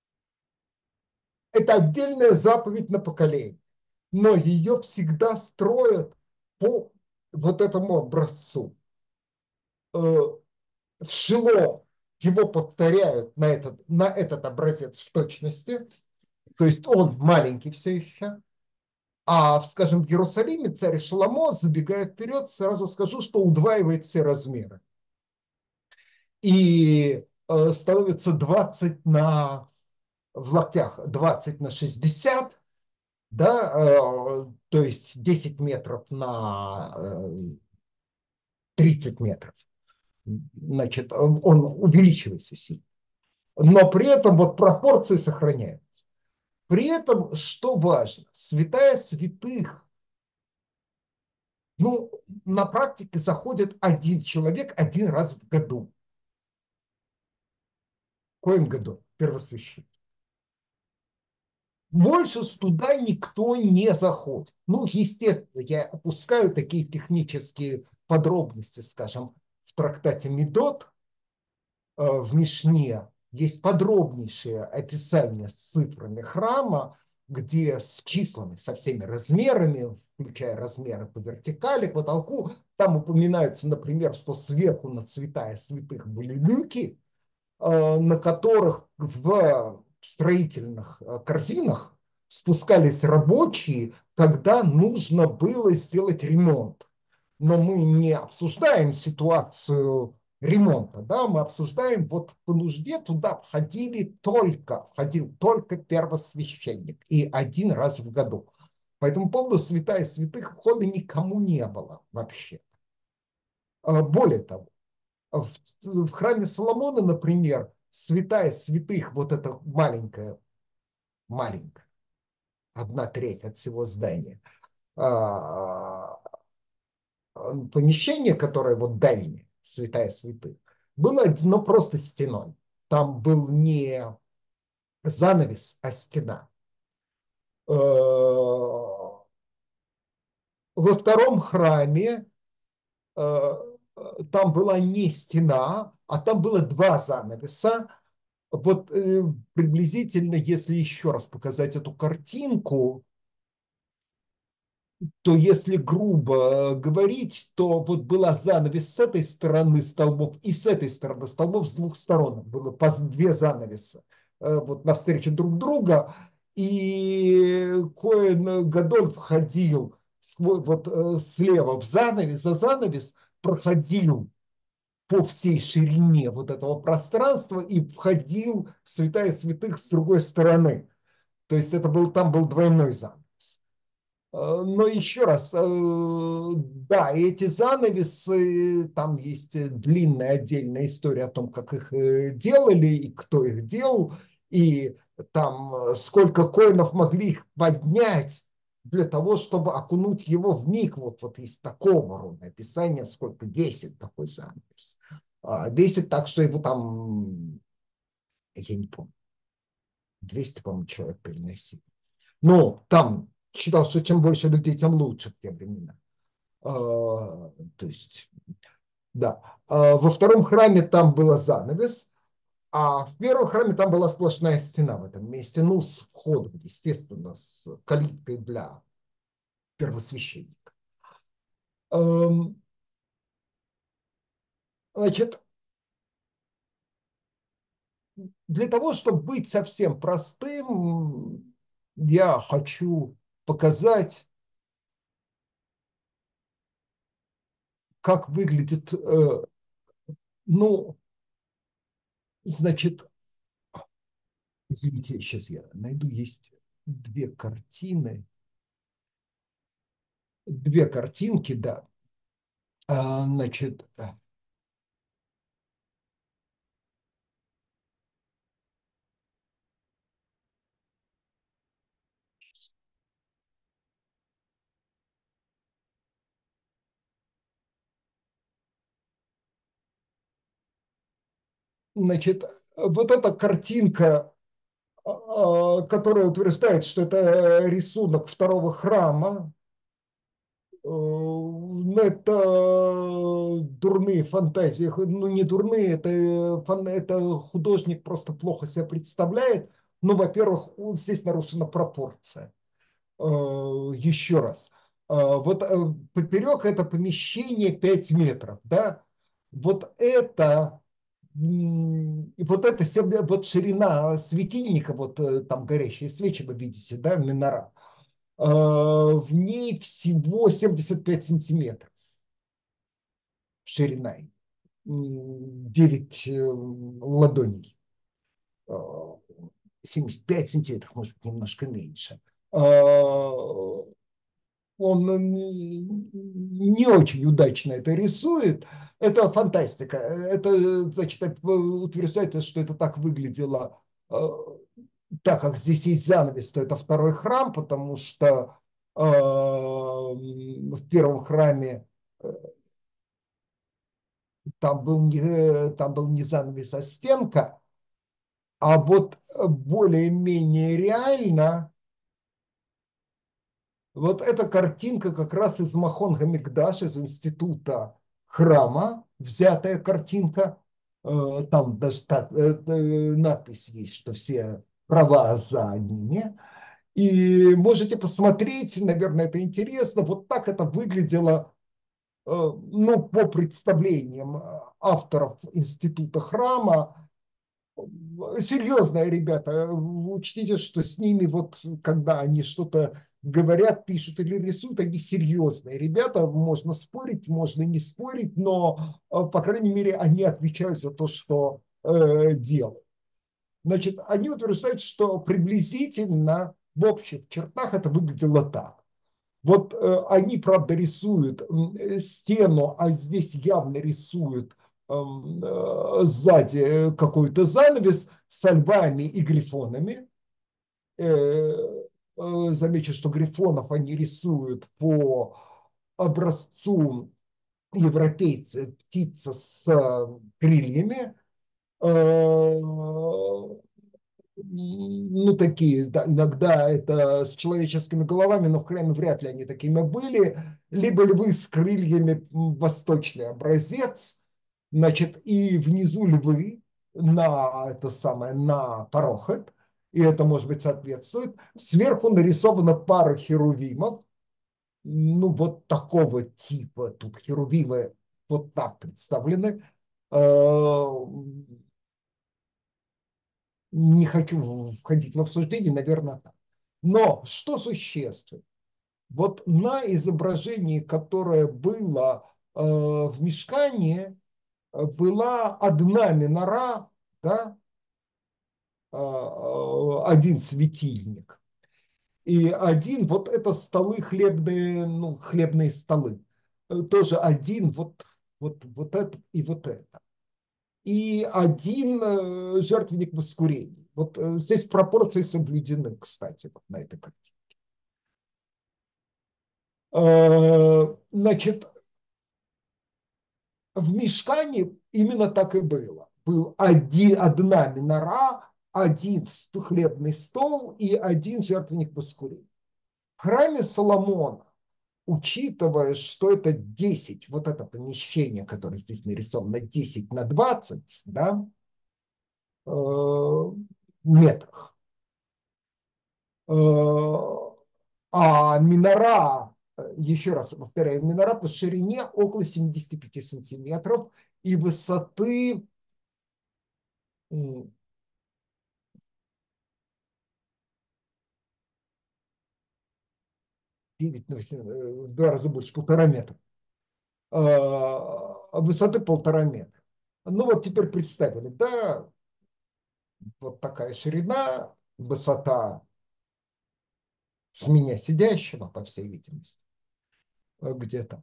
Speaker 1: это отдельная заповедь на поколение, но ее всегда строят по вот этому образцу. В Шило его повторяют на этот, на этот образец в точности, то есть он маленький все еще. А, скажем, в Иерусалиме царь Шоломо, забегая вперед, сразу скажу, что удваивает все размеры. И э, становится двадцать на, в локтях двадцать на шестьдесят, да, э, то есть десять метров на э, тридцать метров. Значит, он, он увеличивается сильно. Но при этом вот пропорции сохраняются. При этом, что важно, святая святых, ну, на практике заходит один человек один раз в году. Коэн Гадоль, первосвященник. Больше туда никто не заходит. Ну, естественно, я опускаю такие технические подробности, скажем, в трактате Медот, в Мишне есть подробнейшее описание с цифрами храма, где с числами, со всеми размерами, включая размеры по вертикали, по потолку. Там упоминается, например, что сверху на святая святых были люки, на которых в строительных корзинах спускались рабочие, когда нужно было сделать ремонт. Но мы не обсуждаем ситуацию ремонта, да, мы обсуждаем, вот по нужде туда входили только, входил только первосвященник и один раз в году. По этому поводу святая святых входа никому не было вообще. Более того, в, в храме Соломона, например, святая святых, вот эта маленькая, маленькая, одна треть от всего здания, помещение, которое вот дальнее, святая святых, было одно просто стеной. Там был не занавес, а стена. Во втором храме там была не стена, а там было два занавеса. Вот приблизительно, если еще раз показать эту картинку, то если грубо говорить, то вот была занавес с этой стороны столбов и с этой стороны столбов, с двух сторон было по две занавеса вот навстречу друг друга, и Коэн Гадоль входил вот слева в занавес, за занавес проходил по всей ширине вот этого пространства и входил в святая святых с другой стороны. То есть это был, там был двойной занавес. Но еще раз, да, эти занавесы, там есть длинная отдельная история о том, как их делали и кто их делал, и там сколько коинов могли их поднять для того, чтобы окунуть его в миг. Вот, вот из такого рода описания, сколько весит такой занавес. Весит так, что его там, я не помню, двести, по-моему, человек переносили. Но там считал, что чем больше людей, тем лучше в те времена. То есть, да. Во втором храме там был занавес, а в первом храме там была сплошная стена в этом месте, ну, с входом, естественно, с калиткой для первосвященника. Значит, для того, чтобы быть совсем простым, я хочу показать, как выглядит, ну, значит, извините, сейчас я найду, есть две картины, две картинки, да, значит, значит, вот эта картинка, которая утверждает, что это рисунок второго храма, это дурные фантазии, ну не дурные, это, это художник просто плохо себя представляет. Ну, во-первых, здесь нарушена пропорция. Еще раз. Вот поперек это помещение пять метров, да? Вот это, вот это вот ширина светильника, вот там горящие свечи вы видите, да, минора, в ней всего семьдесят пять сантиметров шириной, девять ладоней, семьдесят пять сантиметров, может быть, немножко меньше. Он не очень удачно это рисует. Это фантастика. Это, значит, утверждается, что это так выглядело, так как здесь есть занавес, то это второй храм, потому что э, в первом храме там был, не, там был не занавес, а стенка, а вот более-менее реально вот эта картинка как раз из Махон Гамикдаш, из института храма, взятая картинка, там даже так, надпись есть, что все права за ними. И можете посмотреть, наверное, это интересно. Вот так это выглядело, э, ну, по представлениям э, авторов Института храма. Серьезные ребята, учтите, что с ними вот, когда они что-то говорят, пишут или рисуют, они серьезные ребята, можно спорить, можно не спорить, но, э, по крайней мере, они отвечают за то, что э, делают. Значит, они утверждают, что приблизительно в общих чертах это выглядело так. Вот э, они, правда, рисуют э, стену, а здесь явно рисуют э, э, сзади какой-то занавес со львами и грифонами. Э, э, замечу, что грифонов они рисуют по образцу европейца, птица с э, крыльями. Э, ну, такие, да, иногда это с человеческими головами, но в храме вряд ли они такими были, либо львы с крыльями, восточный образец, значит, и внизу львы на это самое, на пароход, и это, может быть, соответствует. Сверху нарисована пара херувимов, ну, вот такого типа, тут херувимы вот так представлены. Э, Не хочу входить в обсуждение, наверное, так. Но что существенно? Вот на изображении, которое было э, в Мишкане, э, была одна минора, да, э, э, один светильник. И один, вот это столы хлебные, ну, хлебные столы. Э, Тоже один, вот, вот, вот это и вот это. И один э, жертвенник воскурения. Вот э, здесь пропорции соблюдены, кстати, вот на этой картине. Э, Значит, в Мишкане именно так и было. Был один, одна минора, один хлебный стол и один жертвенник воскурения. В храме Соломона, учитывая, что это десять, вот это помещение, которое здесь нарисовано, десять на двадцать, да, э, метрах, э, а минора, еще раз повторяю, минора по ширине около семидесяти пяти сантиметров и высоты девять, ну, в два раза больше, полтора метра. Высоты полтора метра. Ну вот теперь представили, да, вот такая ширина, высота с меня сидящего, по всей видимости, где-то.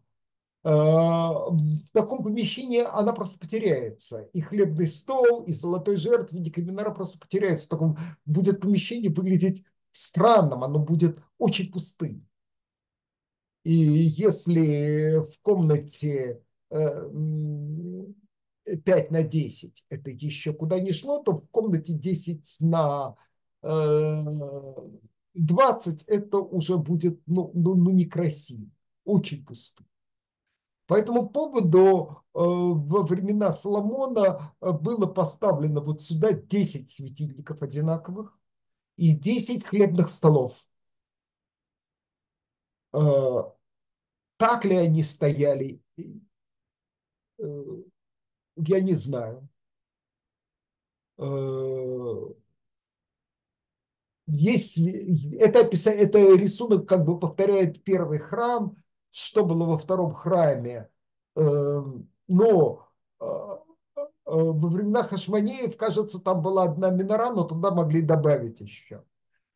Speaker 1: В таком помещении она просто потеряется. И хлебный стол, и золотой жертвенник, и минора просто потеряются. В таком будет помещение выглядеть странным, оно будет очень пустым. И если в комнате э, пять на десять это еще куда ни шло, то в комнате десять на двадцать это уже будет ну, ну, ну некрасиво, очень пусто. По этому поводу э, во времена Соломона э, было поставлено вот сюда десять светильников одинаковых и десять хлебных столов. Э, так ли они стояли, э, я не знаю. Э, есть, это, описание, это рисунок как бы повторяет первый храм, что было во втором храме. Э, но э, во времена Хашманеев, кажется, там была одна минора, но туда могли добавить еще.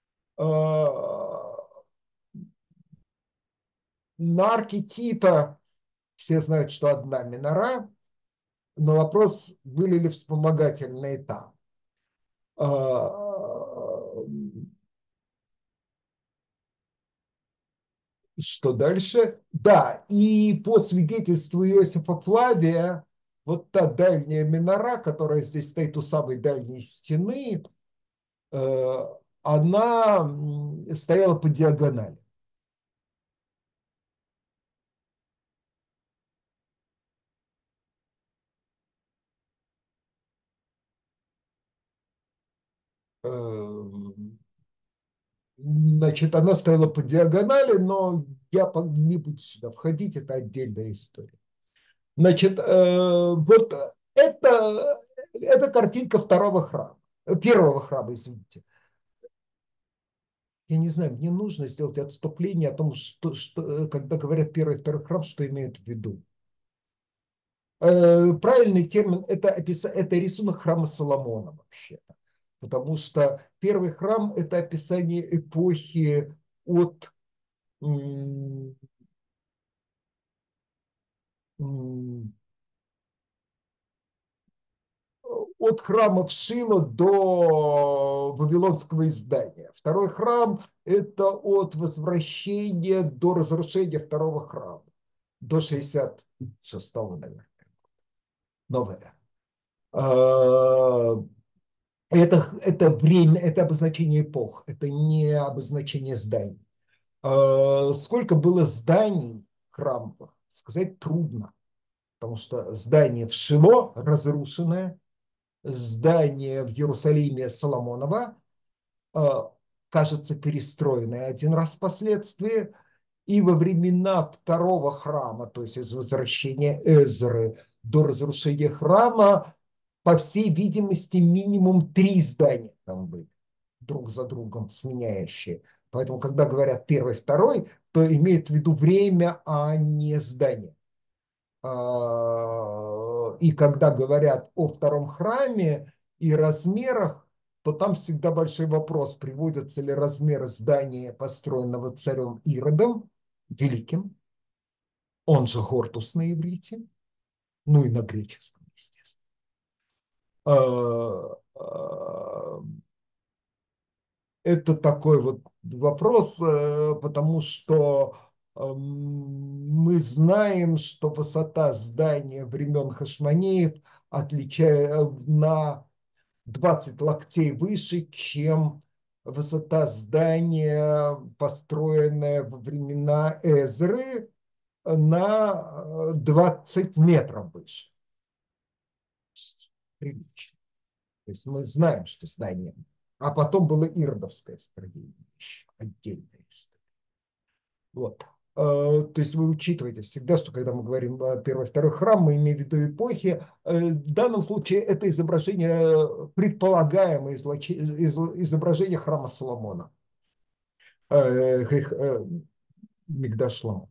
Speaker 1: На арке Тита все знают, что одна минора, но вопрос, были ли вспомогательные там. Что дальше? Да, и по свидетельству Иосифа Флавия, вот та дальняя минора, которая здесь стоит у самой дальней стены, она стояла по диагонали. Значит, она стояла по диагонали, но я не буду сюда входить, это отдельная история. Значит, э, вот это, это картинка второго храма, первого храма, извините. Я не знаю, мне нужно сделать отступление о том, что, что когда говорят первый и второй храм, что имеют в виду. Э, правильный термин это, это рисунок храма Соломона вообще-то. Потому что первый храм – это описание эпохи от м, м, от храма Шило до Вавилонского издания. Второй храм – это от возвращения до разрушения второго храма, до шестьдесят шестого, наверное. Новая эра. А, Это, это время, это обозначение эпох, это не обозначение зданий. А, Сколько было зданий храмовых, сказать трудно, потому что здание в Шило разрушенное, здание в Иерусалиме Соломонова, а, кажется, перестроенное один раз впоследствии, и во времена второго храма, то есть из возвращения Эзры до разрушения храма, по всей видимости, минимум три здания там были, друг за другом сменяющие. Поэтому, когда говорят первый, второй, то имеют в виду время, а не здание. А, и когда говорят о втором храме и размерах, то там всегда большой вопрос, приводятся ли размеры здания, построенного царем Иродом Великим, он же Гортус на иврите, ну и на греческом, естественно. А, а, Это такой вот вопрос, э, потому что эм, мы знаем, что высота здания времен Хашманеев отличается на двадцать локтей выше, чем высота здания, построенная во времена Эзры, на двадцать метров выше. Прилично. То есть мы знаем, что здание. А потом было иродовское строение, отдельная история. Вот. То есть вы учитываете всегда, что когда мы говорим о первый, второй храм, мы имеем в виду эпохи. В данном случае это изображение, предполагаемое изображение храма Соломона, Мигдаш-Шломо.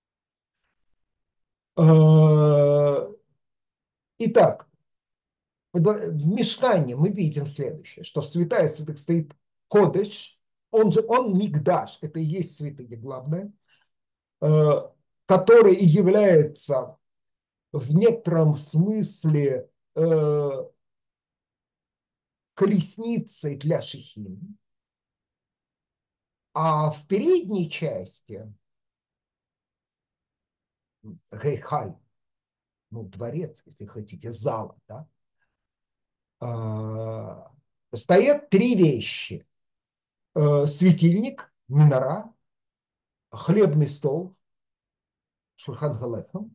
Speaker 1: Итак, в Мишкане мы видим следующее, что в святая святых стоит Кодеш, он же он Мигдаш, это и есть святыня главное, который и является в некотором смысле колесницей для Шехины, а в передней части Гейхаль, ну, дворец, если хотите, зала, да, стоят три вещи. Светильник, минора, хлебный стол, Шульхан Галехам,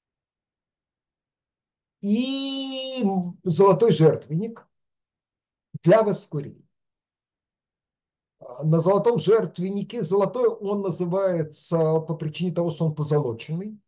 Speaker 1: и золотой жертвенник для воскурения. На золотом жертвеннике, золотой он называется по причине того, что он позолоченный.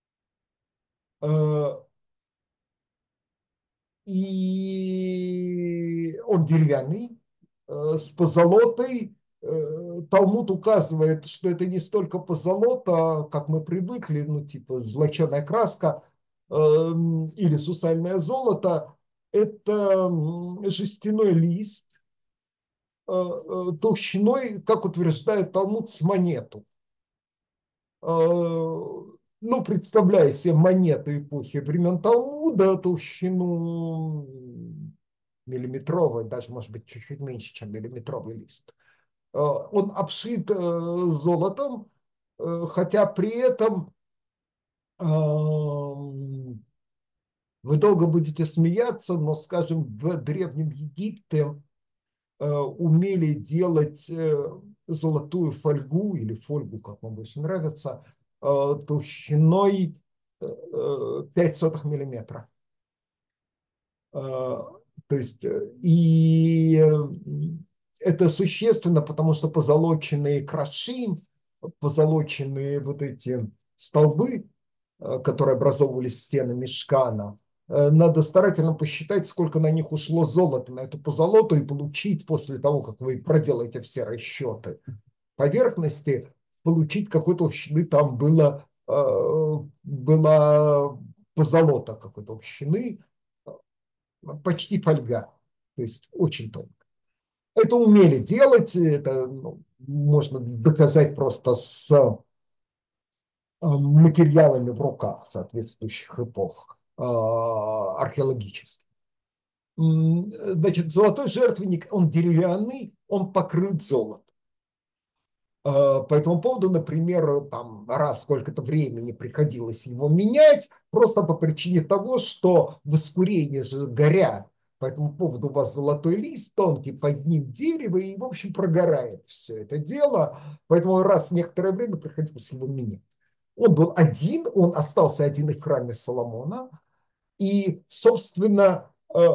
Speaker 1: И он деревянный, с позолотой. Талмуд указывает, что это не столько позолота, как мы привыкли, ну типа золоченая краска или сусальное золото. Это жестяной лист толщиной, как утверждает Талмуд, с монету. Ну, представляя себе монеты эпохи времен Талмуда, толщину миллиметровой, даже, может быть, чуть-чуть меньше, чем миллиметровый лист. Он обшит золотом, хотя при этом вы долго будете смеяться, но, скажем, в Древнем Египте умели делать золотую фольгу, или фольгу, как вам больше нравится, толщиной пять сотых миллиметра. То есть, и это существенно, потому что позолоченные краши, позолоченные вот эти столбы, которые образовывались стены мишкана, надо старательно посчитать, сколько на них ушло золота, на эту позолоту, и получить после того, как вы проделаете все расчеты поверхности, получить какой толщины там было, была позолота какой толщины, почти фольга, то есть очень тонко. Это умели делать, это ну, можно доказать просто с материалами в руках соответствующих эпох археологических. Значит, золотой жертвенник, он деревянный, он покрыт золотом. По этому поводу, например, там раз сколько-то времени приходилось его менять, просто по причине того, что воскурения же горят. По этому поводу у вас золотой лист тонкий, под ним дерево, и, в общем, прогорает все это дело. Поэтому раз в некоторое время приходилось его менять. Он был один, он остался один и в храме Соломона. И, собственно,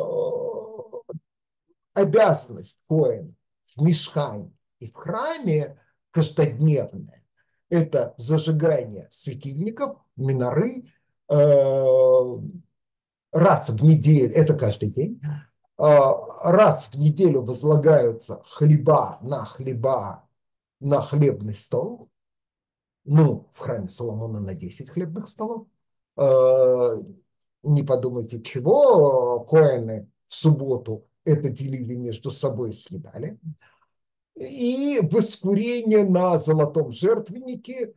Speaker 1: обязанность коэна в мишкане и в храме каждодневная – это зажигание светильников, миноры, раз в неделю, это каждый день, раз в неделю возлагаются хлеба на хлеба на хлебный стол, ну, в храме Соломона на десять хлебных столов. Не подумайте, чего коэны в субботу это делили между собой и съедали. И воскурение на золотом жертвеннике.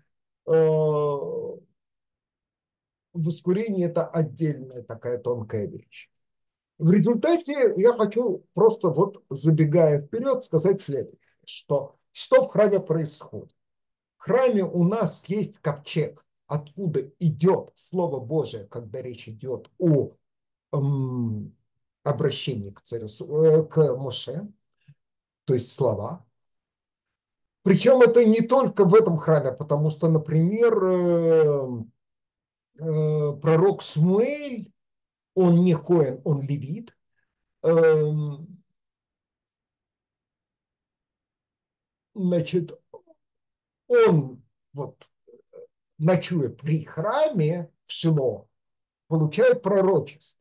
Speaker 1: Воскурение – это отдельная такая тонкая вещь. В результате я хочу просто вот забегая вперед сказать следующее, что, что в храме происходит. В храме у нас есть ковчег, откуда идет Слово Божие, когда речь идет о эм, обращении к царю, к Моше, то есть слова. Причем это не только в этом храме, потому что, например, э, э, пророк Шмуэль, он не коэн, он левит. Э, значит, он, вот, ночуя при храме в Шило, получает пророчество,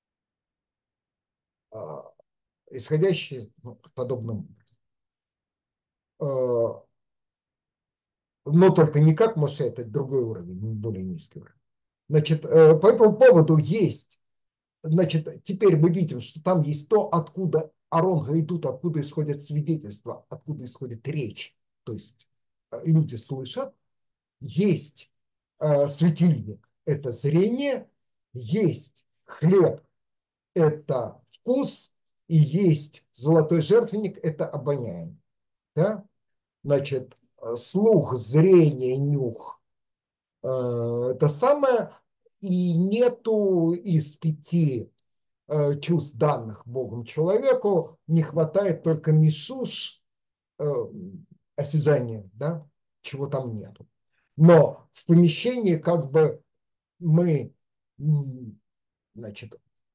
Speaker 1: э, исходящее ну, подобным образом. Э, но только не как Моше, это другой уровень, более низкий уровень. Значит, э, по этому поводу есть, значит, теперь мы видим, что там есть то, откуда Арон Гаидут, откуда исходят свидетельства, откуда исходит речь, то есть люди слышат. Есть э, светильник, это зрение, есть хлеб, это вкус, и есть золотой жертвенник, это обоняние. Да? Значит, слух, зрение, нюх э, – это самое, и нету из пяти э, чувств, данных Богом человеку, не хватает только мишуш, э, осязания, да? Чего там нету. Но в помещении как бы мы, значит,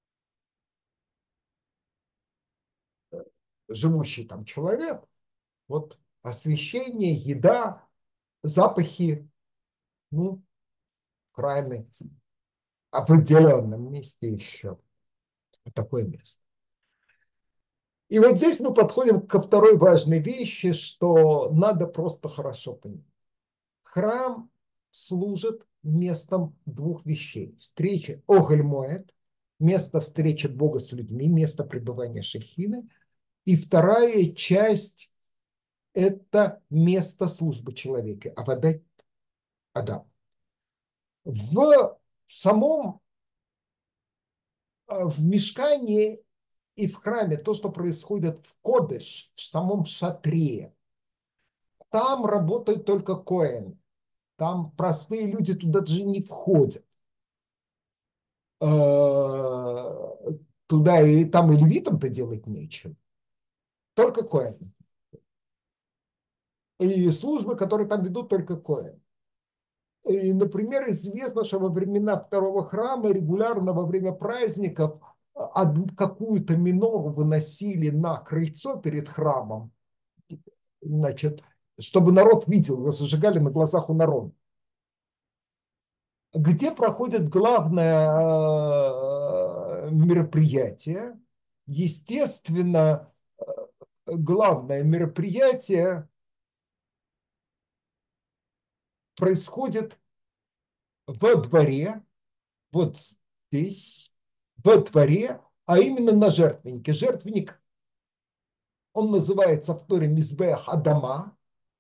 Speaker 1: живущий там человек, вот освещение, еда, запахи, ну, в храме, а в отделенном месте еще такое место. И вот здесь мы подходим ко второй важной вещи, что надо просто хорошо понимать. Храм служит местом двух вещей. Встречи Огель-Моэд, место встречи Бога с людьми, место пребывания Шехины. И вторая часть – это место службы человека, Авадат Адам. В самом, в мишкане и в храме, то, что происходит в Кодеш, в самом шатре, там работают только коэн. Там простые люди туда даже не входят. Туда и там и левитам-то делать нечего. Только коэн. И службы, которые там ведут, только коэн. И, например, известно, что во времена второго храма регулярно во время праздников какую-то минору выносили на крыльцо перед храмом, значит, чтобы народ видел, его зажигали на глазах у народа. Где проходит главное э, мероприятие? Естественно, э, главное мероприятие происходит во дворе, вот здесь, во дворе, а именно на жертвеннике. Жертвенник, он называется в Торе Мизбеах Адама.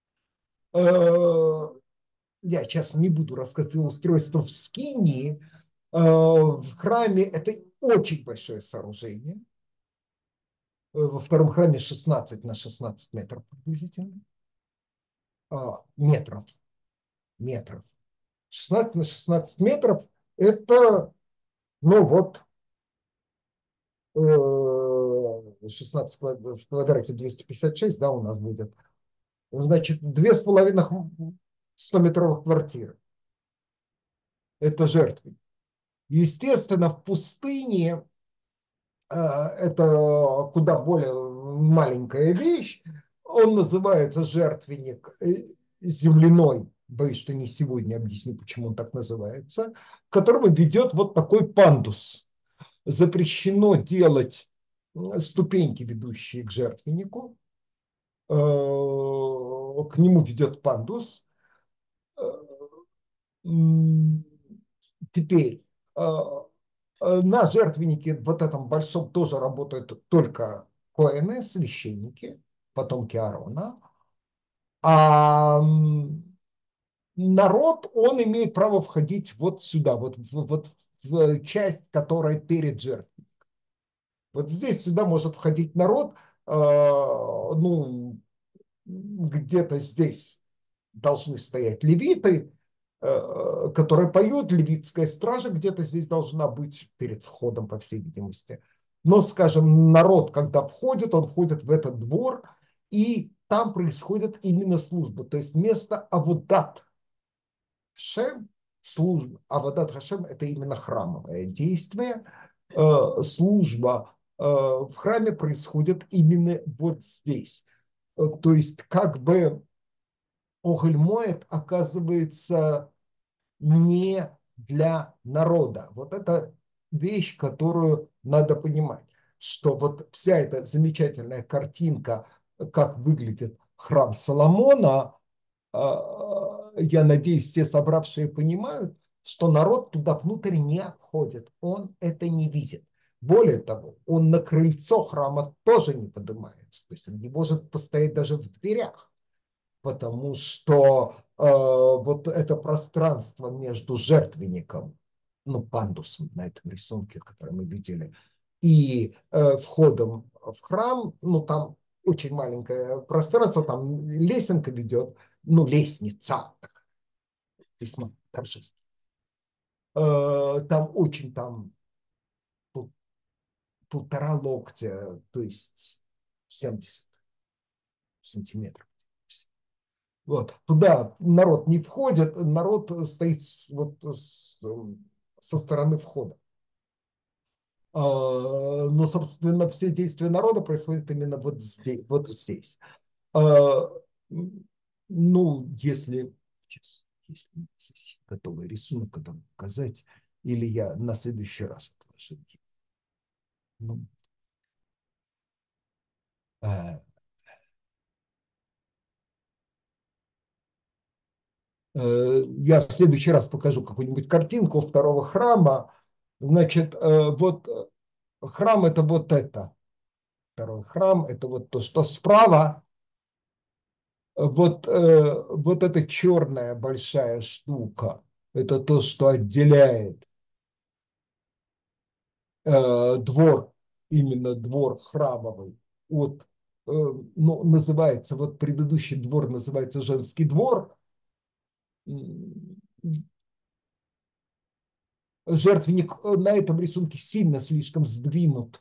Speaker 1: Э, Я сейчас не буду рассказывать его устройство в Скинии. Э, В храме это очень большое сооружение. Э, Во втором храме шестнадцать на шестнадцать метров приблизительно. А, метров. Метров. шестнадцать на шестнадцать метров это, ну вот, э, шестнадцать в квадрате двести пятьдесят шесть, да, у нас будет. Значит, две с половиной стометровых квартиры. Это жертвы. Естественно, в пустыне э, это куда более маленькая вещь. Он называется жертвенник э, земляной. Боюсь, что не сегодня объясню, почему он так называется. К которому ведет вот такой пандус. Запрещено делать э, ступеньки, ведущие к жертвеннику. Э, К нему ведет пандус. Э, м, Теперь э, э, на жертвеннике вот этом большом тоже работают только коэны, священники, потомки Аарона. А м, народ, он имеет право входить вот сюда, вот, в- вот в часть, которая перед жертвой. Вот здесь сюда может входить народ, э, ну, где-то здесь должны стоять левиты, э, которые поют, левитская стража где-то здесь должна быть перед входом, по всей видимости. Но, скажем, народ, когда входит, он входит в этот двор, и там происходит именно служба, то есть место Аводат Хашем, служба. Аводат Хашем – это именно храмовое действие. Э, Служба э, в храме происходит именно вот здесь. Э, То есть как бы Охель Моэд оказывается не для народа. Вот это вещь, которую надо понимать, что вот вся эта замечательная картинка, как выглядит храм Соломона, а, я надеюсь, все собравшие понимают, что народ туда внутрь не входит, он это не видит. Более того, он на крыльцо храма тоже не поднимается, то есть он не может постоять даже в дверях, потому что э, вот это пространство между жертвенником, ну, пандусом на этом рисунке, который мы видели, и э, входом в храм, ну, там очень маленькое пространство, там лесенка ведет, ну, лестница, так, весьма торжественно. Э, там очень, там пол- полтора локтя, то есть семьдесят сантиметров. Вот. Туда народ не входит, народ стоит вот со стороны входа. Но, собственно, все действия народа происходят именно вот здесь. Вот здесь. Ну, если, сейчас, если здесь готовый рисунок, который показать, или я на следующий раз отложу. Ну, я в следующий раз покажу какую-нибудь картинку второго храма. Значит, вот храм это вот это. Второй храм это вот то, что справа. Вот, вот эта черная большая штука. Это то, что отделяет двор, именно двор храмовый от, ну, называется, вот предыдущий двор называется женский двор. Жертвенник на этом рисунке сильно слишком сдвинут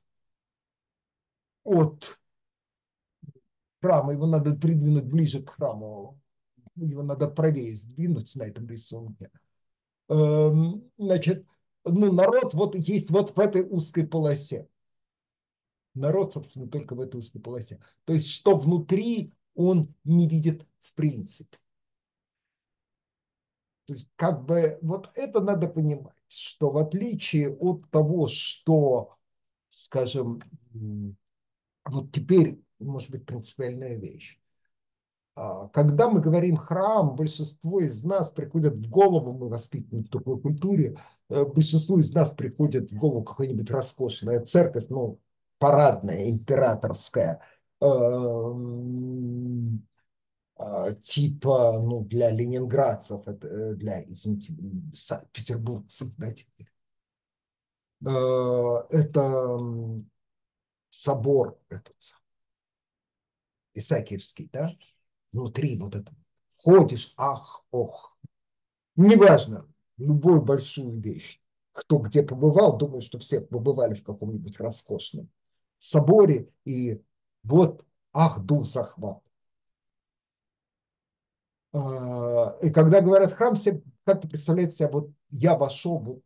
Speaker 1: от храма, его надо придвинуть ближе к храму, его надо правее сдвинуть на этом рисунке. Значит, ну, народ вот есть вот в этой узкой полосе. Народ, собственно, только в этой узкой полосе. То есть, что внутри он не видит в принципе. То есть как бы вот это надо понимать, что в отличие от того, что, скажем, вот теперь, может быть, принципиальная вещь. Когда мы говорим храм, большинство из нас приходят в голову, мы воспитаны в такой культуре, большинство из нас приходит в голову какая-нибудь роскошная церковь, ну, парадная, императорская, типа, ну, для ленинградцев, для, извините, петербургцев, да, теперь. Это собор этот, Исаакиевский, да, внутри вот это. Ходишь, ах, ох. Неважно, любую большую вещь. Кто где побывал, думаю, что все побывали в каком-нибудь роскошном соборе. И вот, ах, дух захват. И когда говорят храм, все как-то представляют себя, вот я вошел,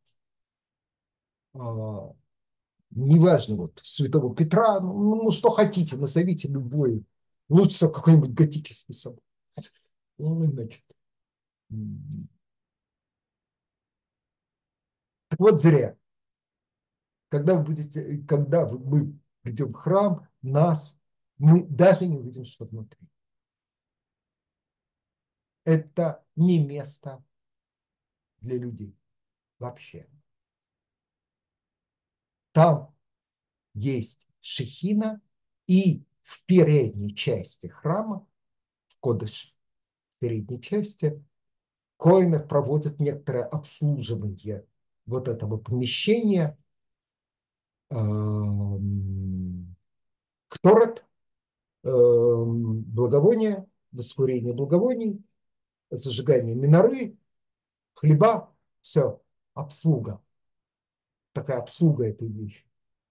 Speaker 1: вот, неважно, вот Святого Петра, ну, ну что хотите, назовите любой, лучше всего какой-нибудь готический собор. Ну, значит. Так вот зря. Когда вы будете, когда вы, мы придем в храм, нас, мы даже не увидим, что внутри. Это не место для людей вообще. Там есть шехина, и в передней части храма, в кодыше, в передней части, коины проводят некоторое обслуживание вот этого помещения, кторет, благовония, воскурение благовоний, зажигание миноры, хлеба, все, обслуга. Такая обслуга этой вещи.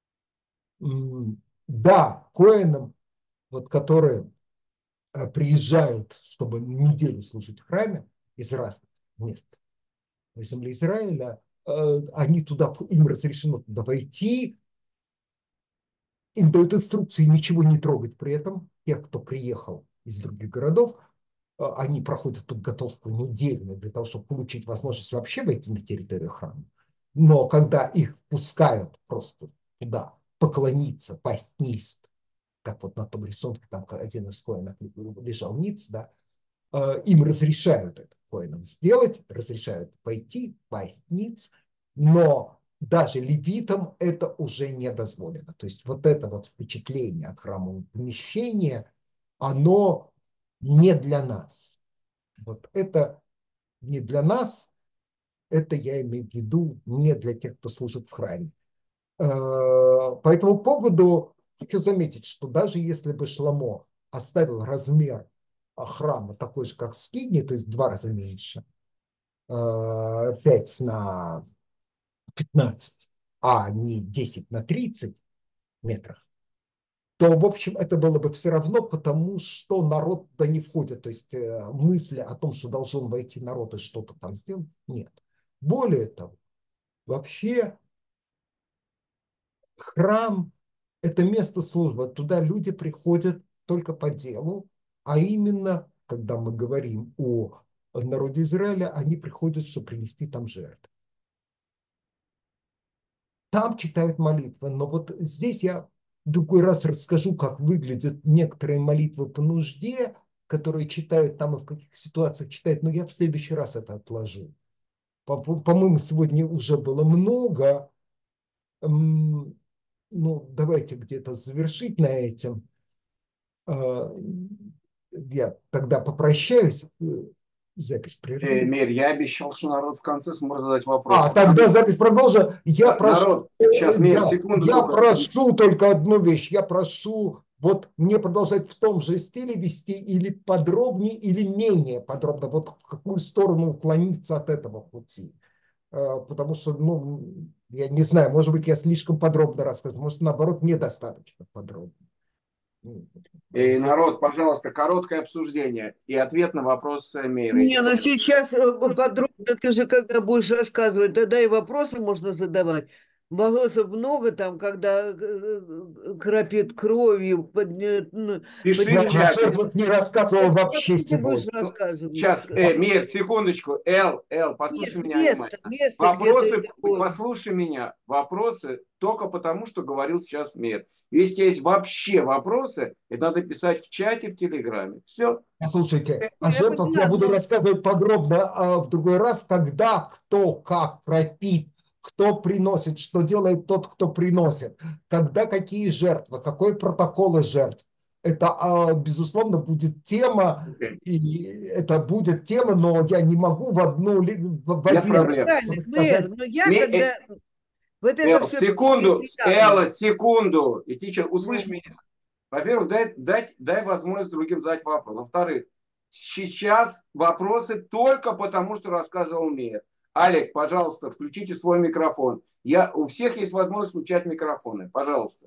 Speaker 1: Да, коинам, вот, которые приезжают, чтобы неделю служить в храме из разных мест на земле Израиля, они туда, им разрешено туда войти, им дают инструкции ничего не трогать при этом. Тех, кто приехал из других городов, они проходят подготовку недельную для того, чтобы получить возможность вообще войти на территорию храма. Но когда их пускают просто туда поклониться, пасть ниц, как вот на том рисунке, там один из коинов лежал ниц, да, им разрешают это коинам сделать, разрешают пойти, пасть ниц, но даже левитам это уже не дозволено. То есть вот это вот впечатление от храмового помещения, оно не для нас. Вот это не для нас, это я имею в виду не для тех, кто служит в храме. По этому поводу хочу заметить, что даже если бы Шломо оставил размер храма такой же, как скинии, то есть в два раза меньше, пять на пятнадцать, а не десять на тридцать метров, то, в общем, это было бы все равно, потому что народ туда не входит. То есть мысли о том, что должен войти народ и что-то там сделать, нет. Более того, вообще храм – это место службы. Туда люди приходят только по делу, а именно, когда мы говорим о народе Израиля, они приходят, чтобы принести там жертвы. Там читают молитвы, но вот здесь я в другой раз расскажу, как выглядят некоторые молитвы по нужде, которые читают там и в каких ситуациях читают, но я в следующий раз это отложу. По-моему, сегодня уже было много. Ну, давайте где-то завершить на этом. Я тогда попрощаюсь. Запись прерву.
Speaker 2: Мир, я обещал, что народ в конце сможет задать вопрос.
Speaker 1: А, тогда запись продолжу. Я прошу,
Speaker 2: народ, сейчас, Мир,
Speaker 1: я,
Speaker 2: секунду.
Speaker 1: Я
Speaker 2: только.
Speaker 1: прошу только одну вещь. Я прошу вот мне продолжать в том же стиле вести или подробнее, или менее подробно. Вот в какую сторону уклониться от этого пути. Потому что, ну, я не знаю, может быть, я слишком подробно рассказываю, может, наоборот, недостаточно подробно.
Speaker 2: И, народ, пожалуйста, короткое обсуждение и ответ на вопрос Мейра.
Speaker 3: Не, ну сейчас подробно, ты же когда будешь рассказывать, тогда и вопросы можно задавать. вопросов много там, когда э, храпит кровью, под, э, ну,
Speaker 2: Пиши
Speaker 1: Я
Speaker 2: в
Speaker 1: о
Speaker 3: поднимает.
Speaker 2: чате.
Speaker 1: жертвах не рассказывал
Speaker 3: Это
Speaker 1: вообще
Speaker 3: потом ты будешь
Speaker 1: сегодня.
Speaker 3: рассказывать.
Speaker 2: Сейчас, э, Мир, секундочку. Эл, Эл, послушай
Speaker 3: Нет,
Speaker 2: меня
Speaker 3: место,
Speaker 2: внимательно.
Speaker 3: место, где ты
Speaker 2: Вопросы,
Speaker 3: это можешь.
Speaker 2: послушай меня. Вопросы только потому, что говорил сейчас Мир. Если есть вообще вопросы, это надо писать в чате, в Телеграме. Все.
Speaker 1: Послушайте, о
Speaker 3: Ну, я
Speaker 1: жертвах я
Speaker 3: поняла,
Speaker 1: буду
Speaker 3: но
Speaker 1: рассказывать подробно а, в другой раз, когда, кто, как пропит, кто приносит, что делает тот, кто приносит, когда какие жертвы, какой протокол жертв. Это, а, безусловно, будет тема,
Speaker 2: Окей.
Speaker 1: и это будет тема, но я не могу в одну, ли- в в
Speaker 2: Нет
Speaker 1: один раз
Speaker 2: проблем.
Speaker 3: правильно,
Speaker 1: сказать.
Speaker 3: мэр, но я
Speaker 2: Ме- э,
Speaker 3: тогда вот это
Speaker 2: Эл,
Speaker 3: все
Speaker 2: секунду,
Speaker 3: неприятно.
Speaker 2: Элла, секунду. И тичер, услышь
Speaker 3: Ну,
Speaker 2: меня. Во-первых, дай, дай, дай возможность другим задать вопрос. Во-вторых, сейчас вопросы только потому, что рассказывал Мир. Алек, пожалуйста, включите свой микрофон. Я, у всех есть возможность включать микрофоны. Пожалуйста.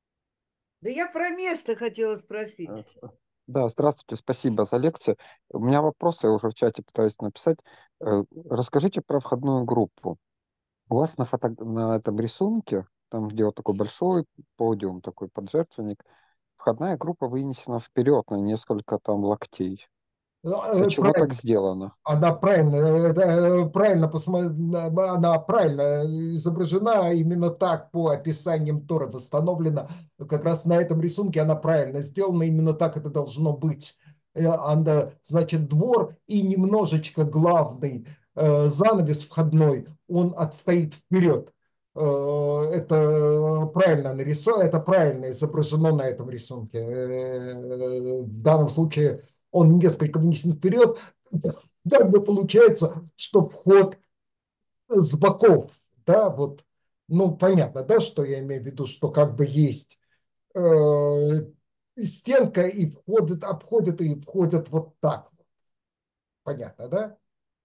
Speaker 3: да я про место хотела спросить.
Speaker 4: Э, Да, здравствуйте, спасибо за лекцию. У меня вопросы, я уже в чате пытаюсь написать. Э, Расскажите про входную группу. У вас на, фото... на этом рисунке, там, где вот такой большой подиум, такой поджертвенник, входная группа вынесена вперед на несколько там локтей.
Speaker 1: Э,
Speaker 4: Почему
Speaker 1: Правильно.
Speaker 4: так сделано?
Speaker 1: Она правильно, э, э, правильно посмотри, она правильно изображена именно так по описаниям Торы восстановлена. Как раз на этом рисунке она правильно сделана, именно так это должно быть. Э, Она, значит, двор и немножечко главный э, занавес входной, он отстоит вперед. Э, Это правильно нарисовано, это правильно изображено на этом рисунке. Э, В данном случае он несколько внесен вперед, как бы получается, что вход с боков, да, вот, ну, понятно, да, что я имею в виду, что как бы есть э, стенка и входит, обходит и входят вот так, вот. Понятно, да?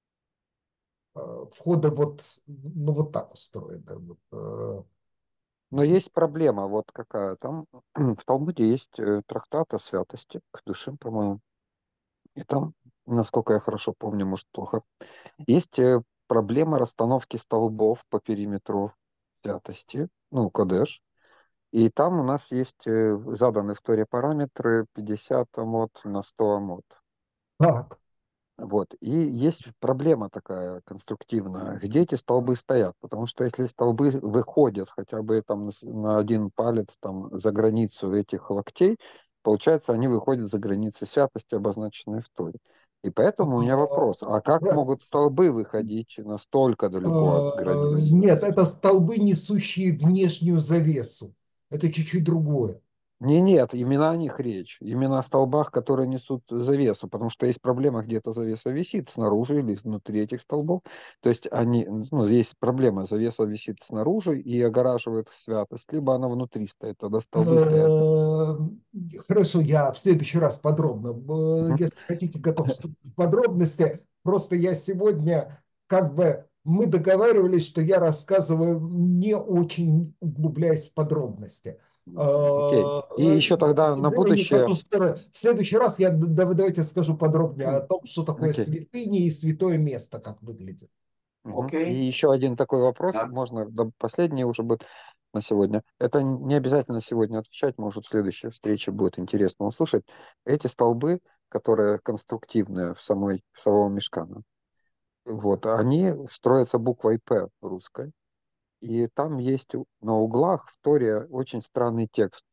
Speaker 1: Э, Входы вот, ну, вот так устроены. Вот, э.
Speaker 4: Но есть проблема, вот какая. Там в Талмуде есть э, трактат о святости, к душе, по-моему. И там, насколько я хорошо помню, может, плохо, есть э, проблема расстановки столбов по периметру святости, ну, Кодеш. И там у нас есть э, заданы в Торе параметры пятьдесят амот на сто амот.
Speaker 1: Так.
Speaker 4: Вот. И есть проблема такая конструктивная, где эти столбы стоят. Потому что если столбы выходят хотя бы там на с- на один палец там, за границу этих локтей, получается, они выходят за границы святости, обозначенные в Торе. И поэтому у меня вопрос, а как
Speaker 1: Э,
Speaker 4: могут столбы выходить настолько далеко от
Speaker 1: э,
Speaker 4: границы?
Speaker 1: Нет, это столбы, несущие внешнюю завесу. Это чуть-чуть другое.
Speaker 4: Не, нет, именно о них речь. Именно о столбах, которые несут завесу, потому что есть проблема, где эта завеса висит, снаружи или внутри этих столбов. То есть они, ну, есть проблема, завеса висит снаружи и огораживает святость, либо она внутри стоит, тогда столбы стоят.
Speaker 1: Э, Хорошо, я в следующий раз подробно. Э,
Speaker 4: Мгм.
Speaker 1: Если хотите, готов вступить в подробности. Просто я сегодня, как бы, мы договаривались, что я рассказываю, не очень углубляясь в подробности.
Speaker 4: Окей.
Speaker 1: Э,
Speaker 4: И еще тогда на
Speaker 1: не
Speaker 4: будущее.
Speaker 1: хочу скоро- В следующий раз я д- д- давайте скажу подробнее о
Speaker 4: М,
Speaker 1: том, что такое
Speaker 4: Окей.
Speaker 1: святыня и святое место, как выглядит.
Speaker 4: Мгм. И
Speaker 2: Окей.
Speaker 4: еще один такой вопрос,
Speaker 2: Да.
Speaker 4: можно, да, последний уже будет на сегодня. Это не обязательно сегодня отвечать, может, в следующей встрече будет интересно услышать. Эти столбы, которые конструктивные в самой в самом мешкане, вот, они строятся буквой П русской. И там есть у- на углах в Торе очень странный текст,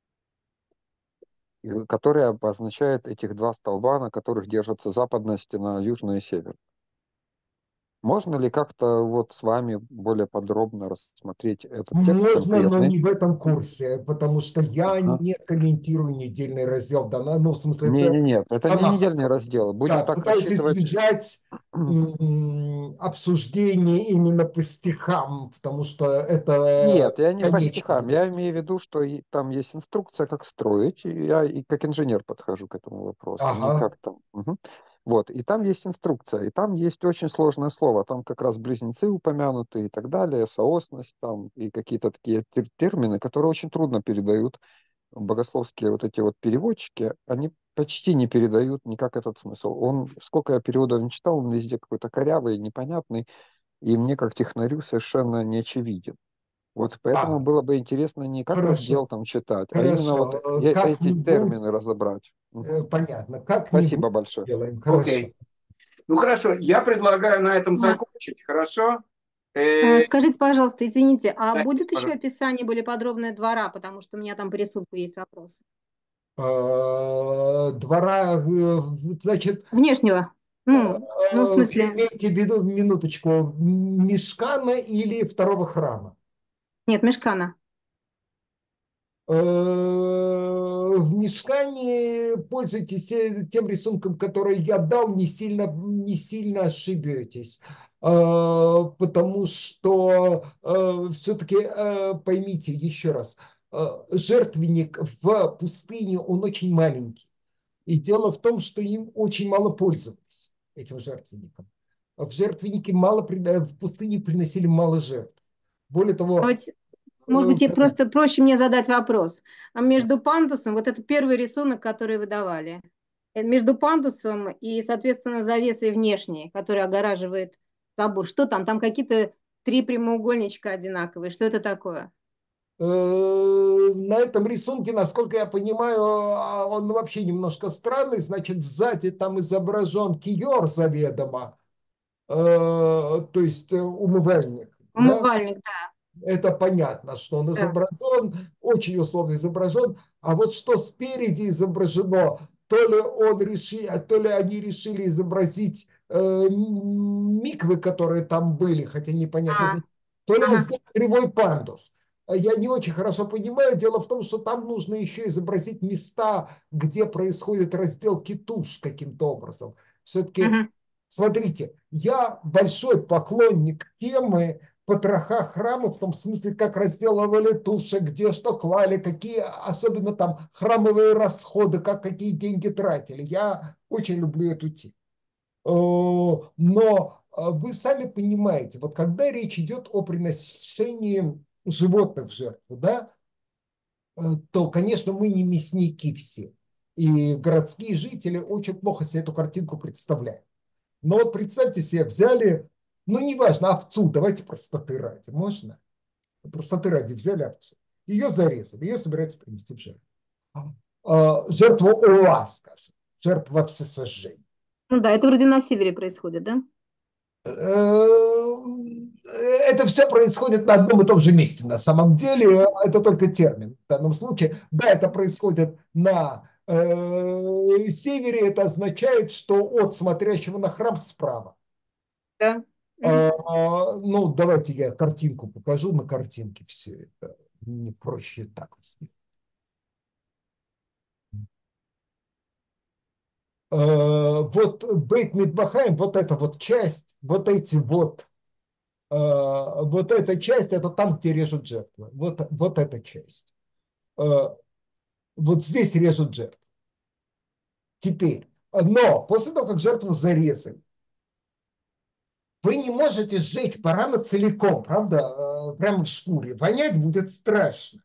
Speaker 4: и- который обозначает этих два столба, на которых держится западная стена, южная и север. Можно ли как-то вот с вами более подробно рассмотреть этот текст
Speaker 1: Можно, но
Speaker 4: конкретный?
Speaker 1: не в этом курсе, потому что я
Speaker 4: Ага.
Speaker 1: не комментирую недельный раздел данного, ну, в смысле,
Speaker 4: Не,
Speaker 1: это
Speaker 4: не, нет, это не
Speaker 1: Танах.
Speaker 4: недельный раздел. Будем
Speaker 1: Я
Speaker 4: так
Speaker 1: пытаюсь
Speaker 4: рассчитывать.
Speaker 1: избежать м, обсуждений именно по стихам, потому что это
Speaker 4: Нет, я не по
Speaker 1: бесконечно
Speaker 4: стихам.
Speaker 1: будет.
Speaker 4: Я имею в виду, что и там есть инструкция, как строить. И я и как инженер подхожу к этому вопросу, не
Speaker 1: Ага.
Speaker 4: как там. Мгм. Вот, и там есть инструкция, и там есть очень сложное слово. Там как раз близнецы упомянуты и так далее, соосность там, и какие-то такие тер- термины, которые очень трудно передают богословские вот эти вот переводчики, они почти не передают никак этот смысл. Он, сколько я переводов не читал, он везде какой-то корявый, непонятный, и мне как технарю совершенно не очевиден. Вот поэтому
Speaker 1: А,
Speaker 4: было бы интересно не как раздел
Speaker 1: хорошо,
Speaker 4: там читать, а именно вот
Speaker 1: хорошо. Э,
Speaker 4: э- эти
Speaker 1: Как-нибудь,
Speaker 4: термины разобрать.
Speaker 1: э,
Speaker 4: Мгм.
Speaker 1: понятно, как-нибудь
Speaker 4: Спасибо большое.
Speaker 1: сделаем. Хорошо.
Speaker 2: Окей. Ну хорошо, я предлагаю на этом
Speaker 5: А,
Speaker 2: закончить, хорошо?
Speaker 5: а,
Speaker 2: Э,
Speaker 5: Скажите, пожалуйста, извините, а
Speaker 2: да,
Speaker 5: будет еще
Speaker 2: пожалуйста.
Speaker 5: описание более подробное двора, потому что у меня там по рисунку есть вопросы.
Speaker 1: Э, Двора, э, значит,
Speaker 5: Внешнего.
Speaker 1: э,
Speaker 5: Ну, ну, в
Speaker 1: вы
Speaker 5: смысле,
Speaker 1: имеете в виду, минуточку, мешкана или второго храма?
Speaker 5: нет, мешкана.
Speaker 1: Э, В мешкане пользуйтесь э, тем рисунком, который я дал, не сильно, не сильно ошибетесь. Э, Потому что все-таки поймите еще раз, э, жертвенник в пустыне, он очень маленький. И дело в том, что им очень мало пользовались, этим жертвенником. В жертвеннике мало, при- в пустыне приносили мало жертв. Более
Speaker 5: А
Speaker 1: того,
Speaker 5: вот, может быть,
Speaker 1: э,
Speaker 5: тебе просто проще мне задать вопрос. А между пандусом, вот это первый рисунок, который вы давали, э, между пандусом и, соответственно, завесой внешней, которая огораживает собор, что там? Там какие-то три прямоугольничка одинаковые. Что это такое?
Speaker 1: Э, на этом рисунке, насколько я понимаю, а, он вообще немножко странный. Значит, сзади там изображен киор заведомо, э, то есть э, умывальник. Да?
Speaker 5: Умывальник, да.
Speaker 1: Это понятно, что он
Speaker 5: Да.
Speaker 1: изображен, очень условно изображен. А вот что спереди изображено, то ли он решил, то ли они решили изобразить э, миквы, которые там были, хотя непонятно,
Speaker 5: А,
Speaker 1: зачем, то ли он
Speaker 5: ага,
Speaker 1: сделал кривой пандус. Я не очень хорошо понимаю. Дело в том, что там нужно еще изобразить места, где происходит раздел китуш каким-то образом. Все-таки,
Speaker 5: мгм.
Speaker 1: смотрите, я большой поклонник темы потроха храма, в том смысле, как разделывали туши, где что клали, какие, особенно там храмовые расходы, как какие деньги тратили. Я очень люблю эту тему. Э, Но э, вы сами понимаете, вот когда речь идет о приношении животных в жертву, да, э, то, конечно, мы не мясники все. И городские жители очень плохо себе эту картинку представляют. Но вот представьте себе, взяли, ну, неважно, овцу, давайте простоты ради, можно? Простоты ради взяли овцу. Ее зарезали, ее собираются принести в жертву. А, Жертву ОА, скажем, жертва всесожжения.
Speaker 5: Ну да, это вроде на севере происходит, да?
Speaker 1: Э, Это все происходит на одном и том же месте. На самом деле это только термин в данном случае. Да, это происходит на э, севере. Это означает, что от смотрящего на храм справа.
Speaker 5: Да. Мгм.
Speaker 1: А, а, ну, давайте я картинку покажу на картинке все это. Не проще так вот сделать. Э, Вот Бейт Митбахайм, вот эта вот часть, вот эти вот, э, вот эта часть, это там, где режут жертвы. Вот, вот эта часть. Э, Вот здесь режут жертву. Теперь, но после того, как жертву зарезали, вы не можете сжечь барана целиком, правда, э, прямо в шкуре. Вонять будет страшно.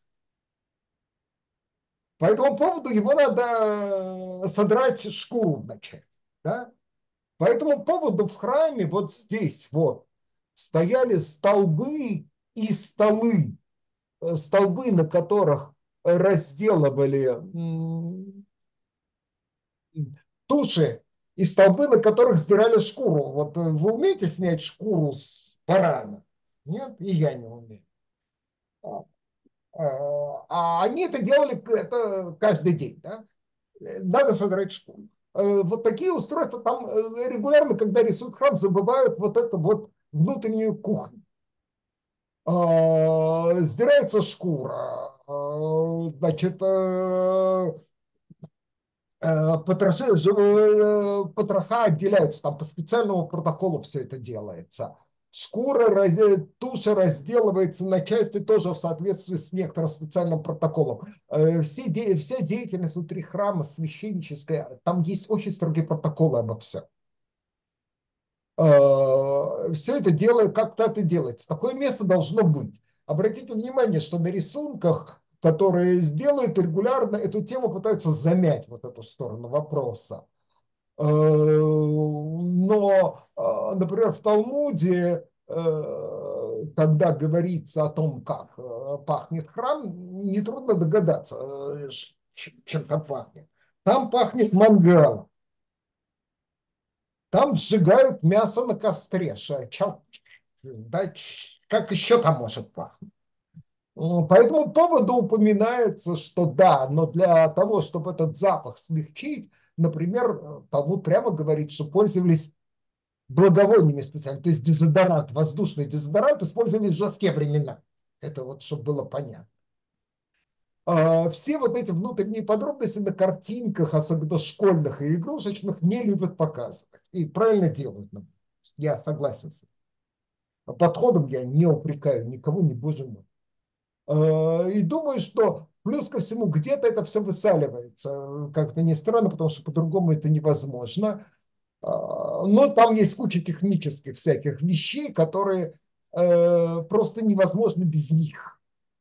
Speaker 1: По этому поводу его надо содрать шкуру вначале. Да? По этому поводу в храме вот здесь вот стояли столбы и столы, э, столбы, на которых разделывали м, туши, и столбы, на которых сдирали шкуру. Вот э, вы умеете снять шкуру с барана? Нет, и я не умею. А а а они это делали это каждый день. Да? Надо содрать шкуру. Э, Вот такие устройства там э, регулярно, когда рисуют храм, забывают вот эту вот внутреннюю кухню. А, Сдирается шкура, а, значит, э, э, потроши- жив- э, потроха отделяются, там по специальному протоколу все это делается. Шкура, раз- туша разделывается на части тоже в соответствии с некоторым специальным протоколом. Э, Все, де- вся деятельность внутри храма священническая, там есть очень строгие протоколы обо всем. Все это делает, как-то это делается. Такое место должно быть. Обратите внимание, что на рисунках, которые сделают регулярно, эту тему пытаются замять, вот эту сторону вопроса. Э, Но, э, например, в Талмуде э, когда говорится о том, как э, пахнет храм, нетрудно догадаться, э, ш- чем там пахнет. Там пахнет мангалом. Там сжигают мясо на костре. Ша- ча- да, как еще там может пахнуть? М, По этому поводу упоминается, что да, но для того, чтобы этот запах смягчить, например, э, Талмуд прямо говорит, что пользовались благовониями специально, то есть дезодорант, воздушный дезодорант использовались уже в те времена. Это вот, чтобы было понятно. А, Все вот эти внутренние подробности на картинках, особенно школьных и игрушечных, не любят показывать. И правильно делают. Я согласен с этим. Подходом я не упрекаю никого, не боже мой. А, И думаю, что плюс ко всему где-то это все высаливается. Как-то не странно, потому что по-другому это невозможно. А, Но там есть куча технических всяких вещей, которые э, просто невозможно без них.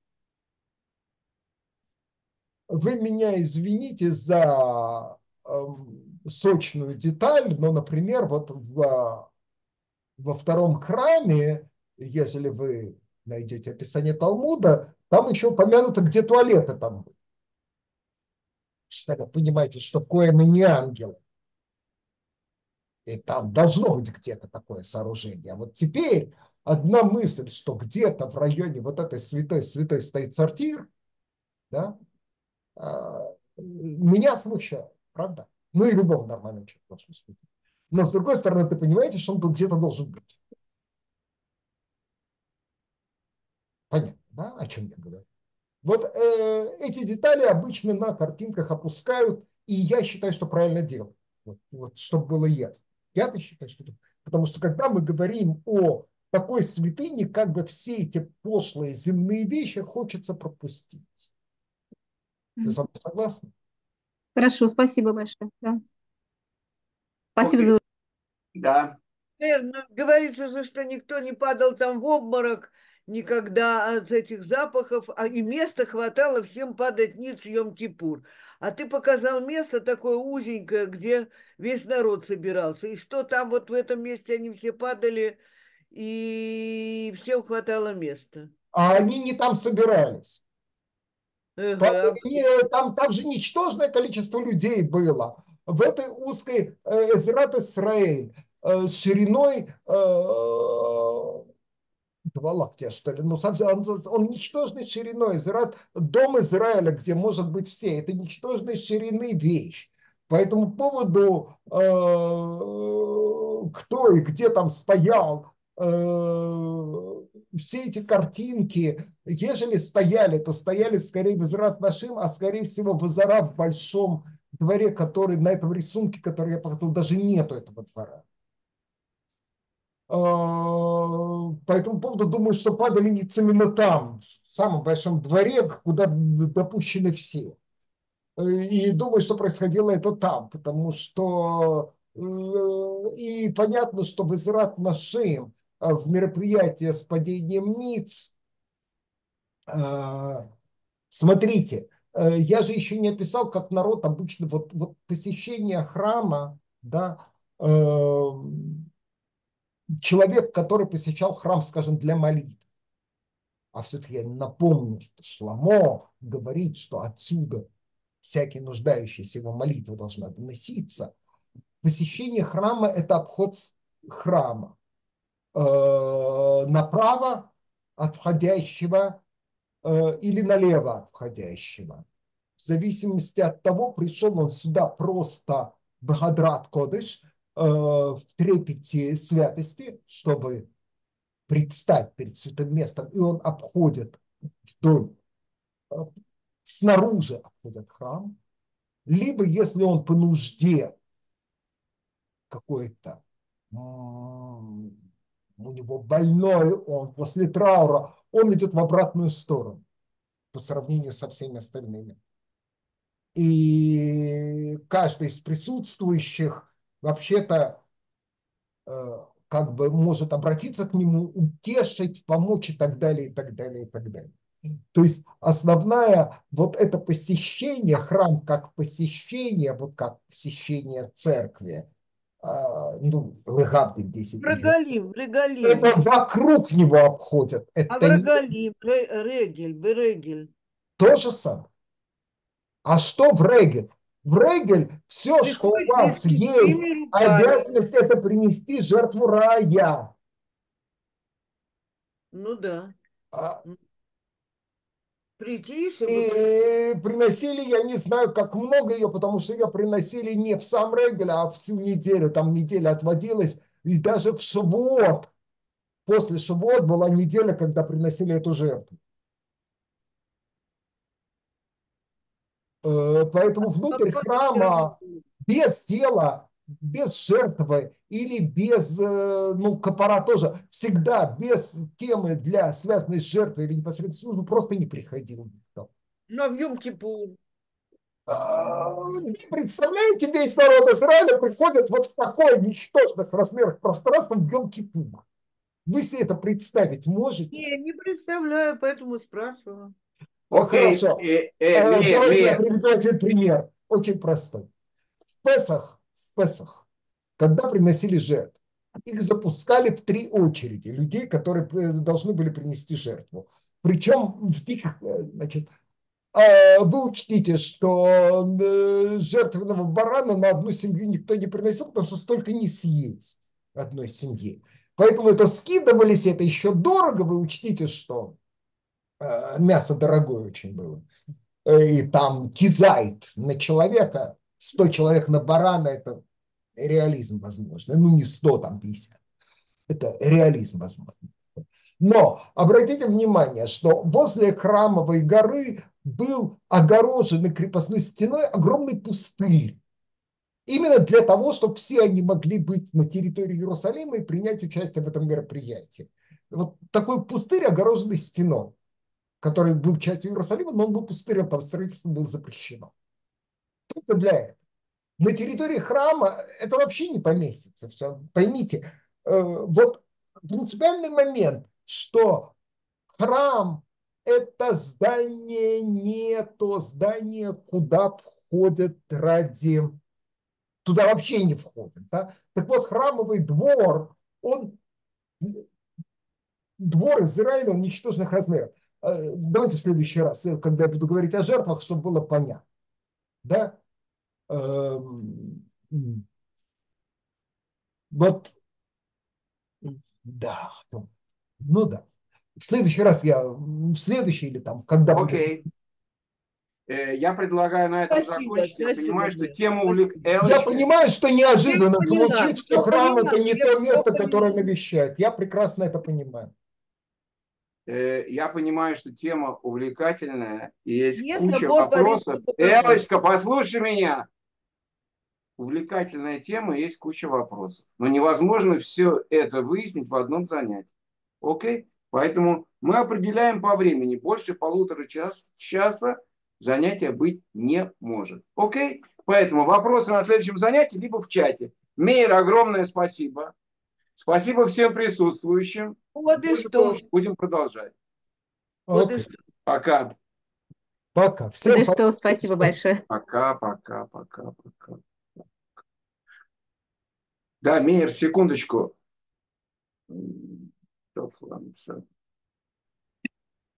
Speaker 1: Вы меня извините за эм, сочную деталь, но, например, вот в, во втором храме, ежели вы найдете описание Талмуда, там еще упомянуто, где туалеты там были. Сами понимаете, что коины не ангелы. И там должно быть где-то такое сооружение. А вот теперь одна мысль, что где-то в районе вот этой святой-святой стоит сортир, да, а, меня смущает, правда? Ну и любого нормального человека должен смутить. Но с другой стороны, ты понимаете, что он тут где-то должен быть. Понятно, да, о чем я говорю? Вот э, эти детали обычно на картинках опускают, и я считаю, что правильно делают. Вот, вот, чтобы было ясно. Я-то считаю, что это... Потому что когда мы говорим о такой святыне, как бы все эти пошлые земные вещи хочется пропустить. Вы со мной согласны?
Speaker 5: Хорошо, спасибо большое. Да. Спасибо
Speaker 2: Окей.
Speaker 5: за...
Speaker 2: Да.
Speaker 3: Наверное, говорится же, что никто не падал там в обморок никогда от этих запахов, а и места хватало всем падать ниц в Йом-Кипур. А ты показал место такое узенькое, где весь народ собирался. И что там вот в этом месте они все падали, и всем хватало места.
Speaker 1: А они не там собирались.
Speaker 3: Ага, а где?
Speaker 1: Там, там же ничтожное количество людей было. В этой узкой э, Эзрат Исраэль э, шириной э, два локтя, что ли. Ну, совсем, он, он ничтожной шириной. Израт, дом Израиля, где может быть все. Это ничтожной ширины вещь. По этому поводу, э, кто и где там стоял, э, все эти картинки, ежели стояли, то стояли скорее в Израт Нашим, а скорее всего в Изара в большом дворе, который на этом рисунке, который я показал, даже нету этого двора. По этому поводу думаю, что падали ниц именно там, в самом большом дворе, куда допущены все. И думаю, что происходило это там, потому что э, и понятно, что в Израт Нашим, э, в мероприятии с падением ниц, э, смотрите, э, я же еще не описал, как народ обычно, вот, вот посещение храма, да, э, человек, который посещал храм, скажем, для молитвы. А все-таки я напомню, что Шламо говорит, что отсюда всякий нуждающийся его молитва должна доноситься. Посещение храма – это обход храма. Э, направо от входящего э, или налево от входящего. В зависимости от того, пришел он сюда просто Бхадрат Кодыш, э, в трепете святости, чтобы предстать перед святым местом, и он обходит вдоль, снаружи обходит храм, либо если он по нужде какой-то, у него больной, он после траура, он идет в обратную сторону по сравнению со всеми остальными. И каждый из присутствующих вообще-то как бы может обратиться к нему, утешить, помочь и так далее, и так далее, и так далее. То есть основная вот это посещение, храм как посещение, вот как посещение церкви, а, ну, легавдин десять
Speaker 3: В
Speaker 1: тысяч.
Speaker 3: Рогалим, в Рогалим.
Speaker 1: Это вокруг него обходят.
Speaker 3: А в
Speaker 1: Это не
Speaker 3: Рогалим, Ре- Регель, Берегель.
Speaker 1: то же самое. А что в Регель? В Регель все, что у
Speaker 3: Приходишь
Speaker 1: вас
Speaker 3: нести
Speaker 1: есть,
Speaker 3: своими руками.
Speaker 1: обязанность это принести жертву рая.
Speaker 3: Ну да.
Speaker 1: А,
Speaker 3: Прийти, чтобы...
Speaker 1: И приносили, я не знаю, как много ее, потому что ее приносили не в сам Регель, а всю неделю. Там неделя отводилась. И даже в Шавуот, после Шавуот была неделя, когда приносили эту жертву. Э, Поэтому внутрь храма без тела, без жертвы или без, э, ну, капара тоже, всегда без темы для связанной с жертвой или непосредственно службы просто не приходил никто.
Speaker 3: Но в Йом-Кипур.
Speaker 1: А, Представляете, весь народ Израиля приходит вот в такое ничтожных размерах пространства в Йом-Кипур. Вы себе это представить можете?
Speaker 3: Не, не представляю, поэтому спрашиваю.
Speaker 2: Окей,
Speaker 1: Хорошо.
Speaker 2: э,
Speaker 1: Э,
Speaker 2: э, Меер,
Speaker 1: Давайте я
Speaker 2: Меер.
Speaker 1: приведу один пример, очень простой. В Песах, в Песах, когда приносили жертву, их запускали в три очереди людей, которые э, должны были принести жертву. Причем в них, э, значит, э, вы учтите, что э, жертвенного барана на одну семью никто не приносил, потому что столько не съесть одной семьи. Поэтому это скидывались, это еще дорого. Вы учтите, что э, мясо дорогое очень было. Э, И там кизайт на человека, сто человек на барана, это реализм возможно. Ну, не сто, там пятьдесят. Это реализм возможно. Но обратите внимание, что возле храмовой горы был огороженный крепостной стеной огромный пустырь. Именно для того, чтобы все они могли быть на территории Иерусалима и принять участие в этом мероприятии. Вот такой пустырь, огороженный стеной, который был частью Иерусалима, но он был пустырем, там строительство было запрещено. Только для этого. На территории храма это вообще не поместится. Все. Поймите, э, вот принципиальный момент, что храм – это здание не то здание, куда входят ради… Туда вообще не входят. Да? Так вот, храмовый двор, он… Двор Израиля, он ничтожных размеров. Э, Давайте в следующий раз, э, когда я буду говорить о жертвах, чтобы было понятно. Да? Эм, Вот, да, ну да. В следующий раз я, в следующий или там, когда будет.
Speaker 2: Окей. Э, Я предлагаю на этом
Speaker 3: Спасибо,
Speaker 2: закончить. Я
Speaker 3: спасибо,
Speaker 2: понимаю, что
Speaker 3: Мир,
Speaker 2: тема увлек...
Speaker 3: спасибо.
Speaker 1: Я
Speaker 2: Элочка,
Speaker 1: понимаю, что
Speaker 3: Я
Speaker 1: неожиданно
Speaker 3: поняла,
Speaker 1: звучит, что
Speaker 3: все
Speaker 1: храм
Speaker 3: поняла,
Speaker 1: это не
Speaker 3: я
Speaker 1: то
Speaker 3: все
Speaker 1: место, которое
Speaker 3: поняла.
Speaker 1: навещает. Я прекрасно это понимаю.
Speaker 2: э, я понимаю, что тема увлекательная, и есть
Speaker 3: Не
Speaker 2: куча
Speaker 3: собор по
Speaker 2: вопросов.
Speaker 3: римскому праву.
Speaker 2: Элочка, послушай меня. Увлекательная тема, есть куча вопросов. Но невозможно все это выяснить в одном занятии. Окей? Поэтому мы определяем по времени. Больше полутора час, часа занятия быть не может. Окей? Поэтому вопросы на следующем занятии либо в чате. Мейер, огромное спасибо. Спасибо всем присутствующим.
Speaker 3: Вот и
Speaker 2: Боже
Speaker 3: что.
Speaker 2: помощь, будем продолжать.
Speaker 3: Вот и
Speaker 1: Окей.
Speaker 3: что.
Speaker 2: Пока.
Speaker 1: Пока.
Speaker 5: Да
Speaker 1: Всем
Speaker 5: что,
Speaker 1: пока.
Speaker 5: спасибо большое.
Speaker 2: Пока, пока, пока, пока. Да, Мейер, секундочку. М,